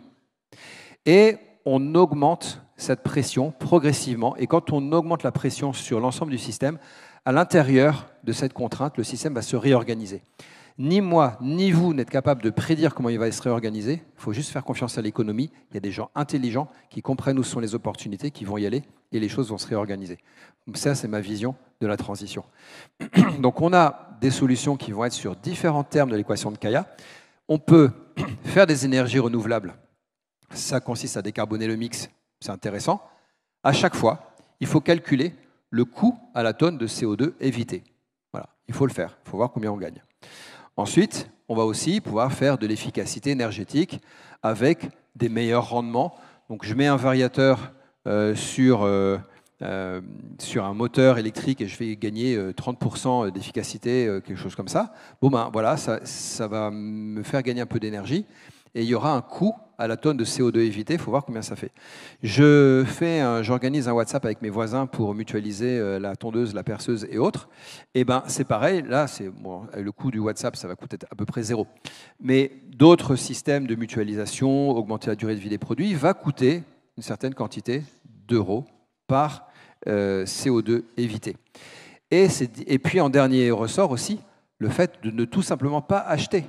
et on augmente cette pression progressivement. Et quand on augmente la pression sur l'ensemble du système, à l'intérieur de cette contrainte, le système va se réorganiser. Ni moi, ni vous n'êtes capable de prédire comment il va se réorganiser. Il faut juste faire confiance à l'économie. Il y a des gens intelligents qui comprennent où sont les opportunités, qui vont y aller, et les choses vont se réorganiser. Donc ça, c'est ma vision de la transition. Donc on a des solutions qui vont être sur différents termes de l'équation de Kaya. On peut faire des énergies renouvelables. Ça consiste à décarboner le mix. C'est intéressant. À chaque fois, il faut calculer le coût à la tonne de C O deux évité. Voilà, il faut le faire, il faut voir combien on gagne. Ensuite, on va aussi pouvoir faire de l'efficacité énergétique avec des meilleurs rendements. Donc je mets un variateur euh, sur, euh, euh, sur un moteur électrique et je vais gagner euh, trente pour cent d'efficacité, euh, quelque chose comme ça. Bon ben voilà, ça, ça va me faire gagner un peu d'énergie. Et il y aura un coût à la tonne de C O deux évité, il faut voir combien ça fait. Je fais un, j'organise un WhatsApp avec mes voisins pour mutualiser la tondeuse, la perceuse et autres. Et ben c'est pareil, là, c'est, bon, le coût du WhatsApp, ça va coûter à peu près zéro. Mais d'autres systèmes de mutualisation, augmenter la durée de vie des produits, va coûter une certaine quantité d'euros par euh, C O deux évité. Et, c'est, et puis en dernier ressort aussi, le fait de ne tout simplement pas acheter.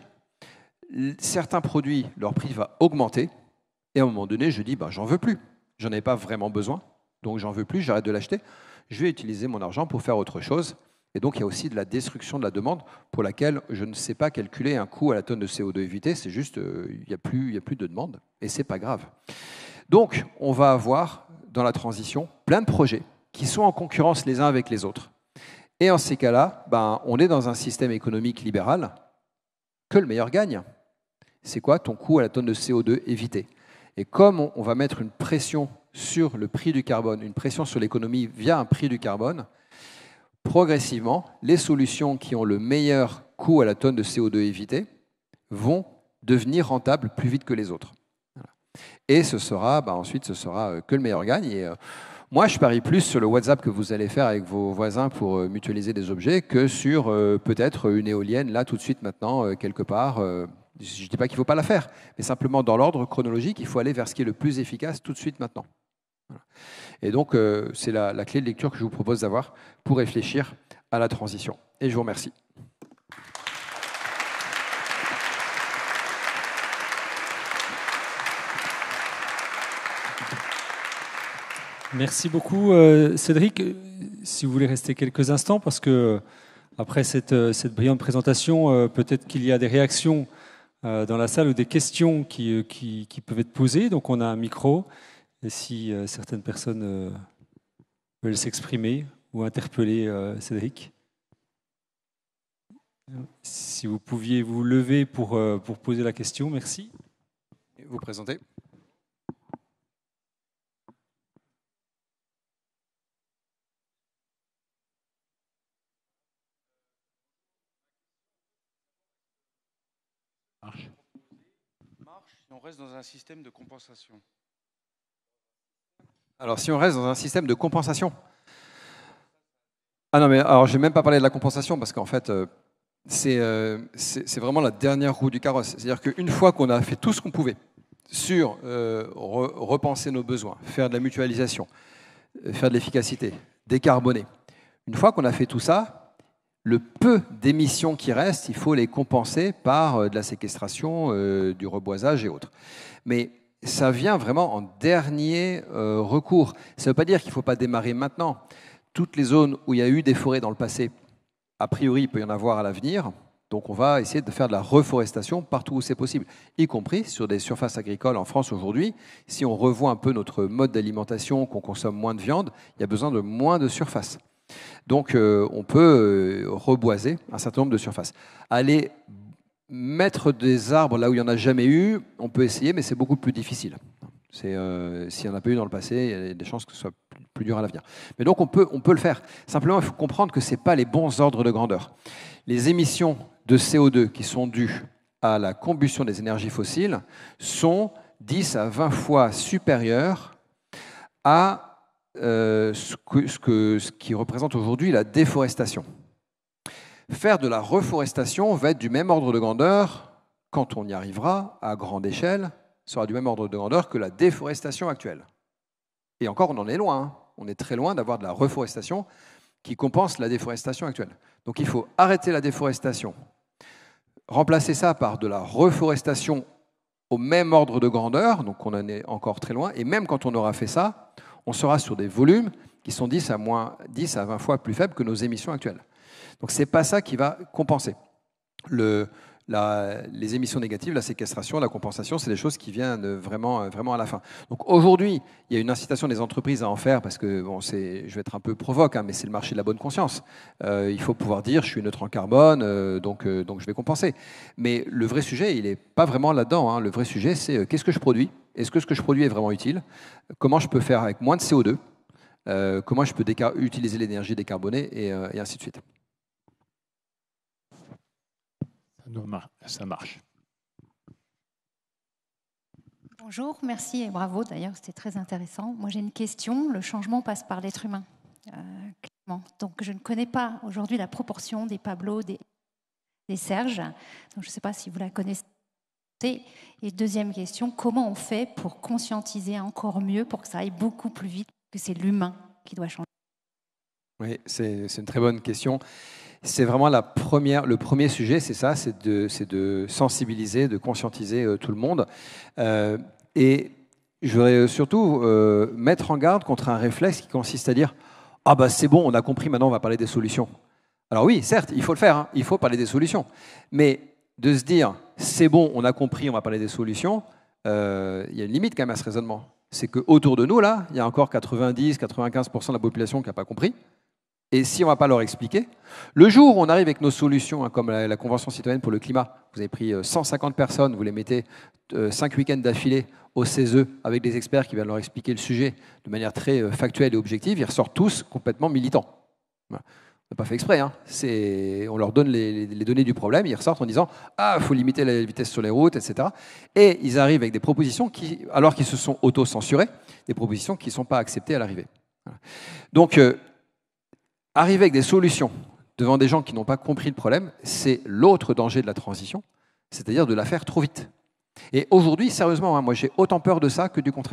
Certains produits, leur prix va augmenter, et à un moment donné, je dis, ben, j'en veux plus. J'en ai pas vraiment besoin, donc j'en veux plus, j'arrête de l'acheter. Je vais utiliser mon argent pour faire autre chose. Et donc, il y a aussi de la destruction de la demande pour laquelle je ne sais pas calculer un coût à la tonne de C O deux évité. C'est juste, euh, il n'y a plus, il y a plus de demande, et c'est pas grave. Donc, on va avoir, dans la transition, plein de projets qui sont en concurrence les uns avec les autres. Et en ces cas-là, ben, on est dans un système économique libéral que le meilleur gagne. C'est quoi ton coût à la tonne de C O deux évité? Et comme on, on va mettre une pression sur le prix du carbone, une pression sur l'économie via un prix du carbone, progressivement, les solutions qui ont le meilleur coût à la tonne de C O deux évité vont devenir rentables plus vite que les autres. Voilà. Et ce sera, bah ensuite, ce sera que le meilleur gagne. Et, euh, moi, je parie plus sur le WhatsApp que vous allez faire avec vos voisins pour euh, mutualiser des objets que sur euh, peut-être une éolienne, là, tout de suite, maintenant, euh, quelque part. Euh, je ne dis pas qu'il ne faut pas la faire, mais simplement dans l'ordre chronologique, il faut aller vers ce qui est le plus efficace tout de suite, maintenant. Voilà. Et donc, euh, c'est la, la clé de lecture que je vous propose d'avoir pour réfléchir à la transition. Et je vous remercie.
Merci beaucoup, euh, Cédric. Si vous voulez rester quelques instants, parce que après cette, cette brillante présentation, euh, peut-être qu'il y a des réactions euh, dans la salle ou des questions qui, qui, qui peuvent être posées. Donc, on a un micro. Et si euh, certaines personnes euh, veulent s'exprimer ou interpeller euh, Cédric, si vous pouviez vous lever pour, euh, pour poser la question, merci.
Vous présentez.
Marche. Marche si on reste dans un système de compensation.
Alors, si on reste dans un système de compensation. Ah non, mais alors, je n'ai même pas parlé de la compensation parce qu'en fait, euh, c'est euh, c'est vraiment la dernière roue du carrosse. C'est-à-dire qu'une fois qu'on a fait tout ce qu'on pouvait sur euh, re repenser nos besoins, faire de la mutualisation, faire de l'efficacité, décarboner, une fois qu'on a fait tout ça, le peu d'émissions qui restent, il faut les compenser par de la séquestration, euh, du reboisage et autres. Mais ça vient vraiment en dernier euh, recours. Ça ne veut pas dire qu'il ne faut pas démarrer maintenant. Toutes les zones où il y a eu des forêts dans le passé, a priori, il peut y en avoir à l'avenir. Donc on va essayer de faire de la reforestation partout où c'est possible, y compris sur des surfaces agricoles en France aujourd'hui. Si on revoit un peu notre mode d'alimentation, qu'on consomme moins de viande, il y a besoin de moins de surface. Donc euh, on peut euh, reboiser un certain nombre de surfaces. Aller mettre des arbres là où il n'y en a jamais eu, on peut essayer, mais c'est beaucoup plus difficile. Euh, S'il n'y en a pas eu dans le passé, il y a des chances que ce soit plus, plus dur à l'avenir. Mais donc on peut, on peut le faire. Simplement, il faut comprendre que ce n'est pas les bons ordres de grandeur. Les émissions de C O deux qui sont dues à la combustion des énergies fossiles sont dix à vingt fois supérieures à euh, ce, que, ce, que, ce qui représente aujourd'hui la déforestation. Faire de la reforestation va être du même ordre de grandeur, quand on y arrivera à grande échelle, sera du même ordre de grandeur que la déforestation actuelle. Et encore, on en est loin. Hein. On est très loin d'avoir de la reforestation qui compense la déforestation actuelle. Donc il faut arrêter la déforestation, remplacer ça par de la reforestation au même ordre de grandeur, donc on en est encore très loin, et même quand on aura fait ça, on sera sur des volumes qui sont dix à, moins, dix à vingt fois plus faibles que nos émissions actuelles. Donc ce n'est pas ça qui va compenser. Le, la, les émissions négatives, la séquestration, la compensation, c'est des choses qui viennent vraiment, vraiment à la fin. Donc aujourd'hui, il y a une incitation des entreprises à en faire parce que, bon, je vais être un peu provoque, hein, mais c'est le marché de la bonne conscience. Euh, il faut pouvoir dire, je suis neutre en carbone, euh, donc, euh, donc je vais compenser. Mais le vrai sujet, il n'est pas vraiment là-dedans. Hein. Le vrai sujet, c'est euh, qu'est-ce que je produis? Est-ce que ce que je produis est vraiment utile? Comment je peux faire avec moins de C O deux? euh, Comment je peux utiliser l'énergie décarbonée et, euh, et ainsi de suite.
Ça marche.
Bonjour, merci et bravo. D'ailleurs, c'était très intéressant. Moi, j'ai une question. Le changement passe par l'être humain, euh, clairement. Donc, je ne connais pas aujourd'hui la proportion des Pablo, des, des Serge. Donc, je ne sais pas si vous la connaissez. Et deuxième question, comment on fait pour conscientiser encore mieux, pour que ça aille beaucoup plus vite, que c'est l'humain qui doit changer?
Oui, c'est une très bonne question. C'est vraiment la première, le premier sujet, c'est ça, c'est de, de sensibiliser, de conscientiser euh, tout le monde. Euh, et je voudrais surtout euh, mettre en garde contre un réflexe qui consiste à dire « Ah bah c'est bon, on a compris, maintenant on va parler des solutions ». Alors oui, certes, il faut le faire, hein, il faut parler des solutions. Mais de se dire « C'est bon, on a compris, on va parler des solutions euh, », il y a une limite quand même à ce raisonnement. C'est qu'autour de nous, là, il y a encore quatre-vingt-dix à quatre-vingt-quinze pour cent de la population qui n'a pas compris. Et si on ne va pas leur expliquer, le jour où on arrive avec nos solutions, hein, comme la, la Convention citoyenne pour le climat, vous avez pris cent cinquante personnes, vous les mettez euh, cinq week-ends d'affilée au C E S E avec des experts qui viennent leur expliquer le sujet de manière très euh, factuelle et objective, ils ressortent tous complètement militants. Voilà. On n'a pas fait exprès, hein. On leur donne les, les, les données du problème, ils ressortent en disant « Ah, il faut limiter la vitesse sur les routes, et cetera » Et ils arrivent avec des propositions, qui, alors qu'ils se sont auto-censurés, des propositions qui ne sont pas acceptées à l'arrivée. Voilà. Donc, euh, arriver avec des solutions devant des gens qui n'ont pas compris le problème, c'est l'autre danger de la transition, c'est-à-dire de la faire trop vite. Et aujourd'hui, sérieusement, hein, moi j'ai autant peur de ça que du contraire.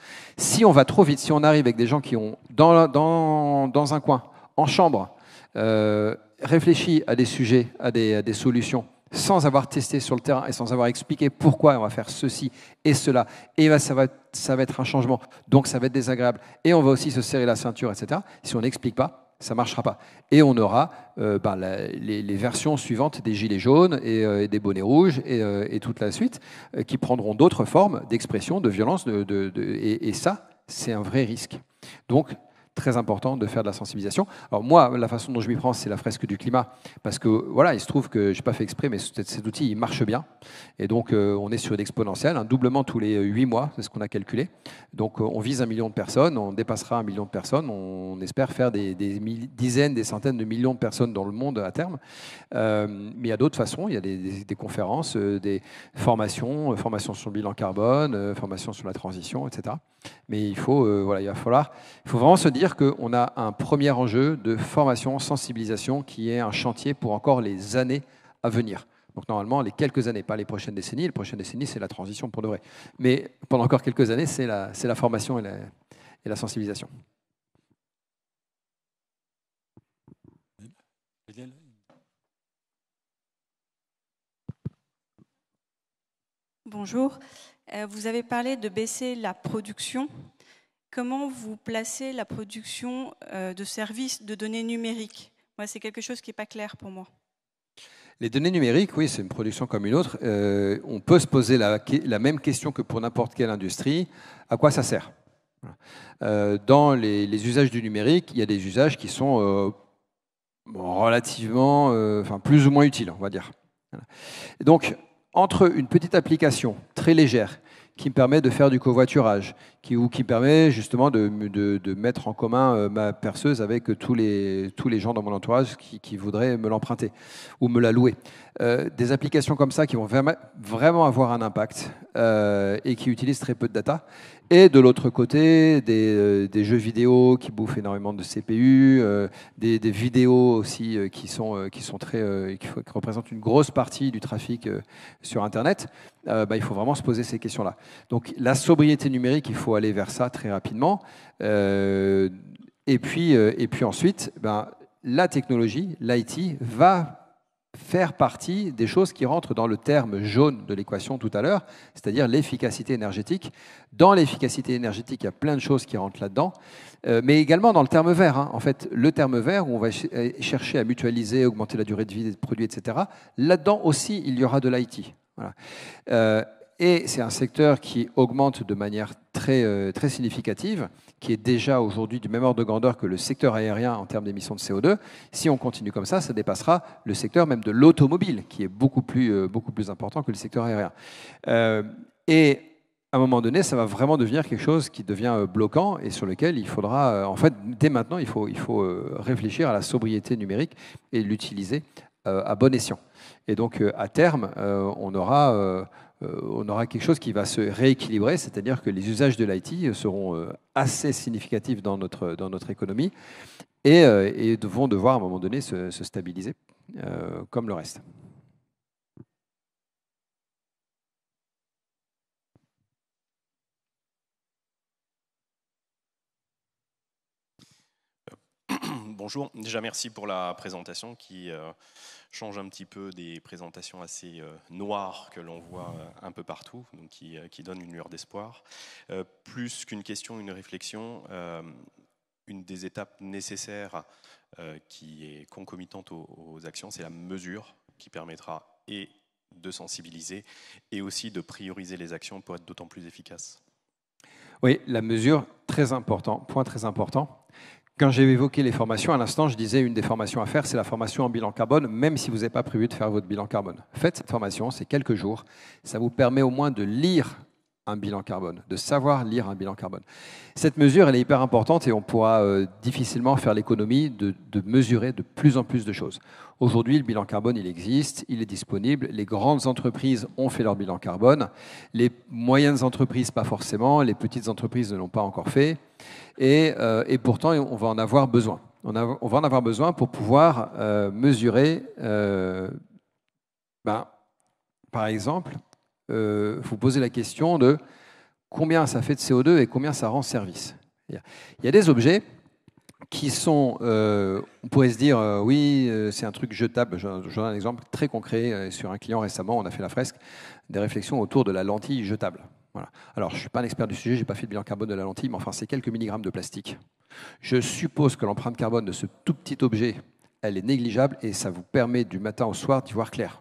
Si on va trop vite, si on arrive avec des gens qui ont, dans, dans, dans un coin, en chambre, euh, réfléchi à des sujets, à des, à des solutions, sans avoir testé sur le terrain et sans avoir expliqué pourquoi on va faire ceci et cela, et ben ça, va, ça va être un changement, donc ça va être désagréable, et on va aussi se serrer la ceinture, et cetera. Si on n'explique pas, ça ne marchera pas. Et on aura euh, ben, la, les, les versions suivantes des gilets jaunes et, euh, et des bonnets rouges et, euh, et toute la suite, euh, qui prendront d'autres formes d'expression, de violence, de, de, de, et, et ça, c'est un vrai risque. Donc, très important de faire de la sensibilisation. Alors moi, la façon dont je m'y prends, c'est la fresque du climat, parce que voilà, il se trouve que je n'ai pas fait exprès, mais cet outil, il marche bien, et donc euh, on est sur une exponentielle, un doublement tous les huit mois, c'est ce qu'on a calculé. Donc euh, on vise un million de personnes, on dépassera un million de personnes, on espère faire des, des dizaines, des centaines de millions de personnes dans le monde à terme. Euh, mais il y a d'autres façons, il y a des, des, des conférences, euh, des formations, euh, formations sur le bilan carbone, euh, formations sur la transition, et cetera. Mais il faut, euh, voilà, il va falloir, il faut vraiment se dire qu'on a un premier enjeu de formation, sensibilisation, qui est un chantier pour encore les années à venir. Donc normalement, les quelques années, pas les prochaines décennies. Les prochaines décennies, c'est la transition pour de vrai. Mais pendant encore quelques années, c'est la, c'est la formation et la, et la sensibilisation.
Bonjour. Vous avez parlé de baisser la production. Comment vous placez la production de services de données numériques? Moi, c'est quelque chose qui n'est pas clair pour moi.
Les données numériques, oui, c'est une production comme une autre. Euh, on peut se poser la, la même question que pour n'importe quelle industrie. À quoi ça sert? euh, Dans les, les usages du numérique, il y a des usages qui sont euh, bon, relativement, euh, enfin plus ou moins utiles, on va dire. Donc, entre une petite application très légère qui me permet de faire du covoiturage, qui, ou qui permet justement de, de, de mettre en commun euh, ma perceuse avec tous les, tous les gens dans mon entourage qui, qui voudraient me l'emprunter ou me la louer. Euh, des applications comme ça qui vont vraiment, vraiment avoir un impact euh, et qui utilisent très peu de data. Et de l'autre côté, des, euh, des jeux vidéo qui bouffent énormément de C P U, euh, des, des vidéos aussi euh, qui, sont, euh, qui, sont très, euh, qui, qui représentent une grosse partie du trafic euh, sur Internet. Euh, bah, il faut vraiment se poser ces questions-là. Donc la sobriété numérique, il faut aller vers ça très rapidement. Euh, et, puis, euh, et puis ensuite, ben, la technologie, l'I T, va faire partie des choses qui rentrent dans le terme jaune de l'équation tout à l'heure, c'est-à-dire l'efficacité énergétique. Dans l'efficacité énergétique, il y a plein de choses qui rentrent là-dedans, euh, mais également dans le terme vert. Hein. En fait, le terme vert, où on va ch chercher à mutualiser, augmenter la durée de vie des produits, et cetera. Là-dedans aussi, il y aura de l'I T. Voilà. Euh, et c'est un secteur qui augmente de manière très, euh, très significative, qui est déjà aujourd'hui du même ordre de grandeur que le secteur aérien en termes d'émissions de C O deux. Si on continue comme ça, ça dépassera le secteur même de l'automobile, qui est beaucoup plus, euh, beaucoup plus important que le secteur aérien. Euh, et à un moment donné, ça va vraiment devenir quelque chose qui devient euh, bloquant et sur lequel il faudra, euh, en fait, dès maintenant, il faut, il faut euh, réfléchir à la sobriété numérique et l'utiliser euh, à bon escient. Et donc, euh, à terme, euh, on aura... Euh, on aura quelque chose qui va se rééquilibrer, c'est-à-dire que les usages de l'I T seront assez significatifs dans notre, dans notre économie et, et vont devoir à un moment donné se, se stabiliser euh, comme le reste.
Bonjour, déjà merci pour la présentation qui euh, change un petit peu des présentations assez euh, noires que l'on voit euh, un peu partout, donc qui, euh, qui donne une lueur d'espoir. Euh, plus qu'une question, une réflexion, euh, une des étapes nécessaires euh, qui est concomitante aux, aux actions, c'est la mesure qui permettra et de sensibiliser et aussi de prioriser les actions pour être d'autant plus efficaces.
Oui, la mesure, très important, point très important. Quand j'ai évoqué les formations, à l'instant, je disais une des formations à faire, c'est la formation en bilan carbone, même si vous n'avez pas prévu de faire votre bilan carbone. Faites cette formation, c'est quelques jours. Ça vous permet au moins de lire un bilan carbone, de savoir lire un bilan carbone. Cette mesure, elle est hyper importante et on pourra euh, difficilement faire l'économie de, de mesurer de plus en plus de choses. Aujourd'hui, le bilan carbone, il existe, il est disponible. Les grandes entreprises ont fait leur bilan carbone. Les moyennes entreprises, pas forcément. Les petites entreprises ne l'ont pas encore fait. Et, euh, et pourtant, on va en avoir besoin. On, a, on va en avoir besoin pour pouvoir euh, mesurer, euh, ben, par exemple, euh, vous posez la question de combien ça fait de C O deux et combien ça rend service. Il y a des objets qui sont, euh, on pourrait se dire, euh, oui, euh, c'est un truc jetable. Je, je donne un exemple très concret. Euh, sur un client récemment, on a fait la fresque, des réflexions autour de la lentille jetable. Voilà. Alors, je ne suis pas un expert du sujet, je n'ai pas fait de bilan carbone de la lentille, mais enfin, c'est quelques milligrammes de plastique. Je suppose que l'empreinte carbone de ce tout petit objet, elle est négligeable et ça vous permet du matin au soir d'y voir clair.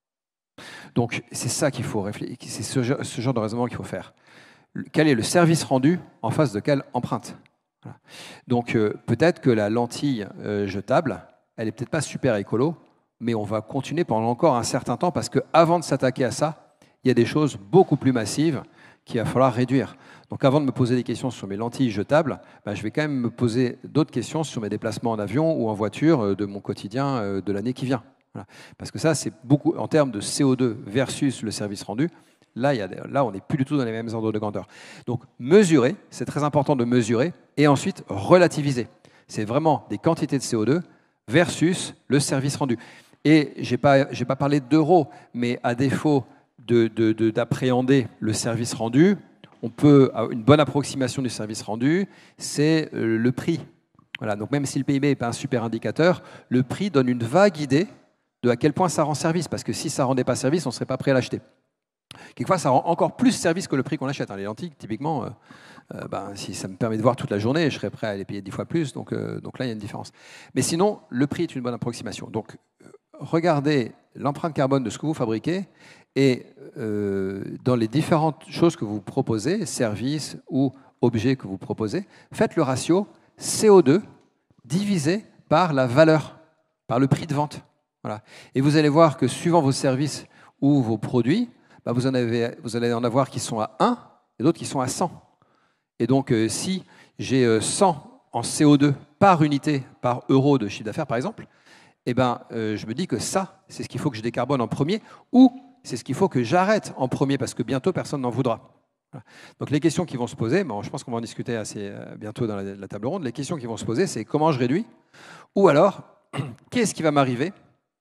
Donc, c'est ça qu'il faut réfléchir, c'est ce, ce genre de raisonnement qu'il faut faire. Quel est le service rendu en face de quelle empreinte? Voilà. Donc, euh, peut-être que la lentille euh, jetable, elle n'est peut-être pas super écolo, mais on va continuer pendant encore un certain temps parce qu'avant de s'attaquer à ça, il y a des choses beaucoup plus massives qu'il va falloir réduire. Donc, avant de me poser des questions sur mes lentilles jetables, ben, je vais quand même me poser d'autres questions sur mes déplacements en avion ou en voiture euh, de mon quotidien euh, de l'année qui vient. Voilà. Parce que ça, c'est beaucoup en termes de C O deux versus le service rendu. Là, il y a, là, on n'est plus du tout dans les mêmes ordres de grandeur. Donc, mesurer, c'est très important de mesurer, et ensuite relativiser. C'est vraiment des quantités de C O deux versus le service rendu. Et je n'ai pas, j'ai pas parlé d'euros, mais à défaut de, de, de, d'appréhender le service rendu, on peut avoir une bonne approximation du service rendu, c'est le prix. Voilà, donc même si le P I B n'est pas un super indicateur, le prix donne une vague idée de à quel point ça rend service, parce que si ça ne rendait pas service, on ne serait pas prêt à l'acheter. Quelquefois, ça rend encore plus service que le prix qu'on achète. Les lentilles, typiquement, euh, euh, ben, si ça me permet de voir toute la journée, je serais prêt à les payer dix fois plus. Donc, euh, donc là, il y a une différence. Mais sinon, le prix est une bonne approximation. Donc, euh, regardez l'empreinte carbone de ce que vous fabriquez et euh, dans les différentes choses que vous proposez, services ou objets que vous proposez, faites le ratio C O deux divisé par la valeur, par le prix de vente. Voilà. Et vous allez voir que suivant vos services ou vos produits, bah vous, en avez, vous allez en avoir qui sont à un et d'autres qui sont à cent. Et donc, euh, si j'ai euh, cent en C O deux par unité, par euro de chiffre d'affaires, par exemple, eh ben, euh, je me dis que ça, c'est ce qu'il faut que je décarbone en premier, ou c'est ce qu'il faut que j'arrête en premier, parce que bientôt, personne n'en voudra. Voilà. Donc, les questions qui vont se poser, bon, je pense qu'on va en discuter assez euh, bientôt dans la, la table ronde, les questions qui vont se poser, c'est comment je réduis, ou alors, qu'est-ce qui va m'arriver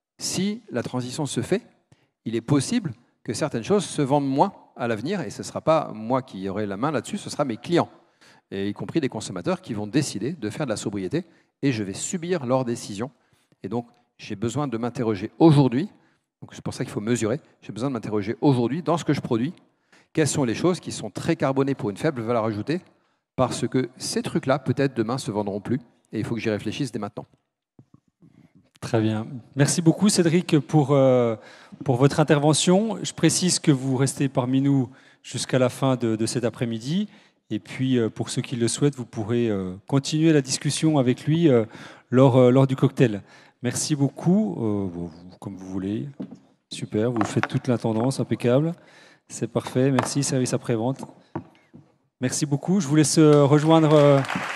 si la transition se fait? Il est possible que certaines choses se vendent moins à l'avenir, et ce ne sera pas moi qui aurai la main là-dessus, ce sera mes clients, et y compris des consommateurs qui vont décider de faire de la sobriété, et je vais subir leurs décisions. Et donc, j'ai besoin de m'interroger aujourd'hui, donc c'est pour ça qu'il faut mesurer, j'ai besoin de m'interroger aujourd'hui dans ce que je produis, quelles sont les choses qui sont très carbonées pour une faible valeur ajoutée, parce que ces trucs-là, peut-être demain, ne se vendront plus, et il faut que j'y réfléchisse dès maintenant.
Très bien. Merci beaucoup, Cédric, pour, euh, pour votre intervention. Je précise que vous restez parmi nous jusqu'à la fin de, de cet après-midi. Et puis, euh, pour ceux qui le souhaitent, vous pourrez euh, continuer la discussion avec lui euh, lors, euh, lors du cocktail. Merci beaucoup, euh, vous, comme vous voulez. Super, vous faites toute l'intendance, impeccable. C'est parfait. Merci, service après-vente. Merci beaucoup. Je vous laisse rejoindre... Euh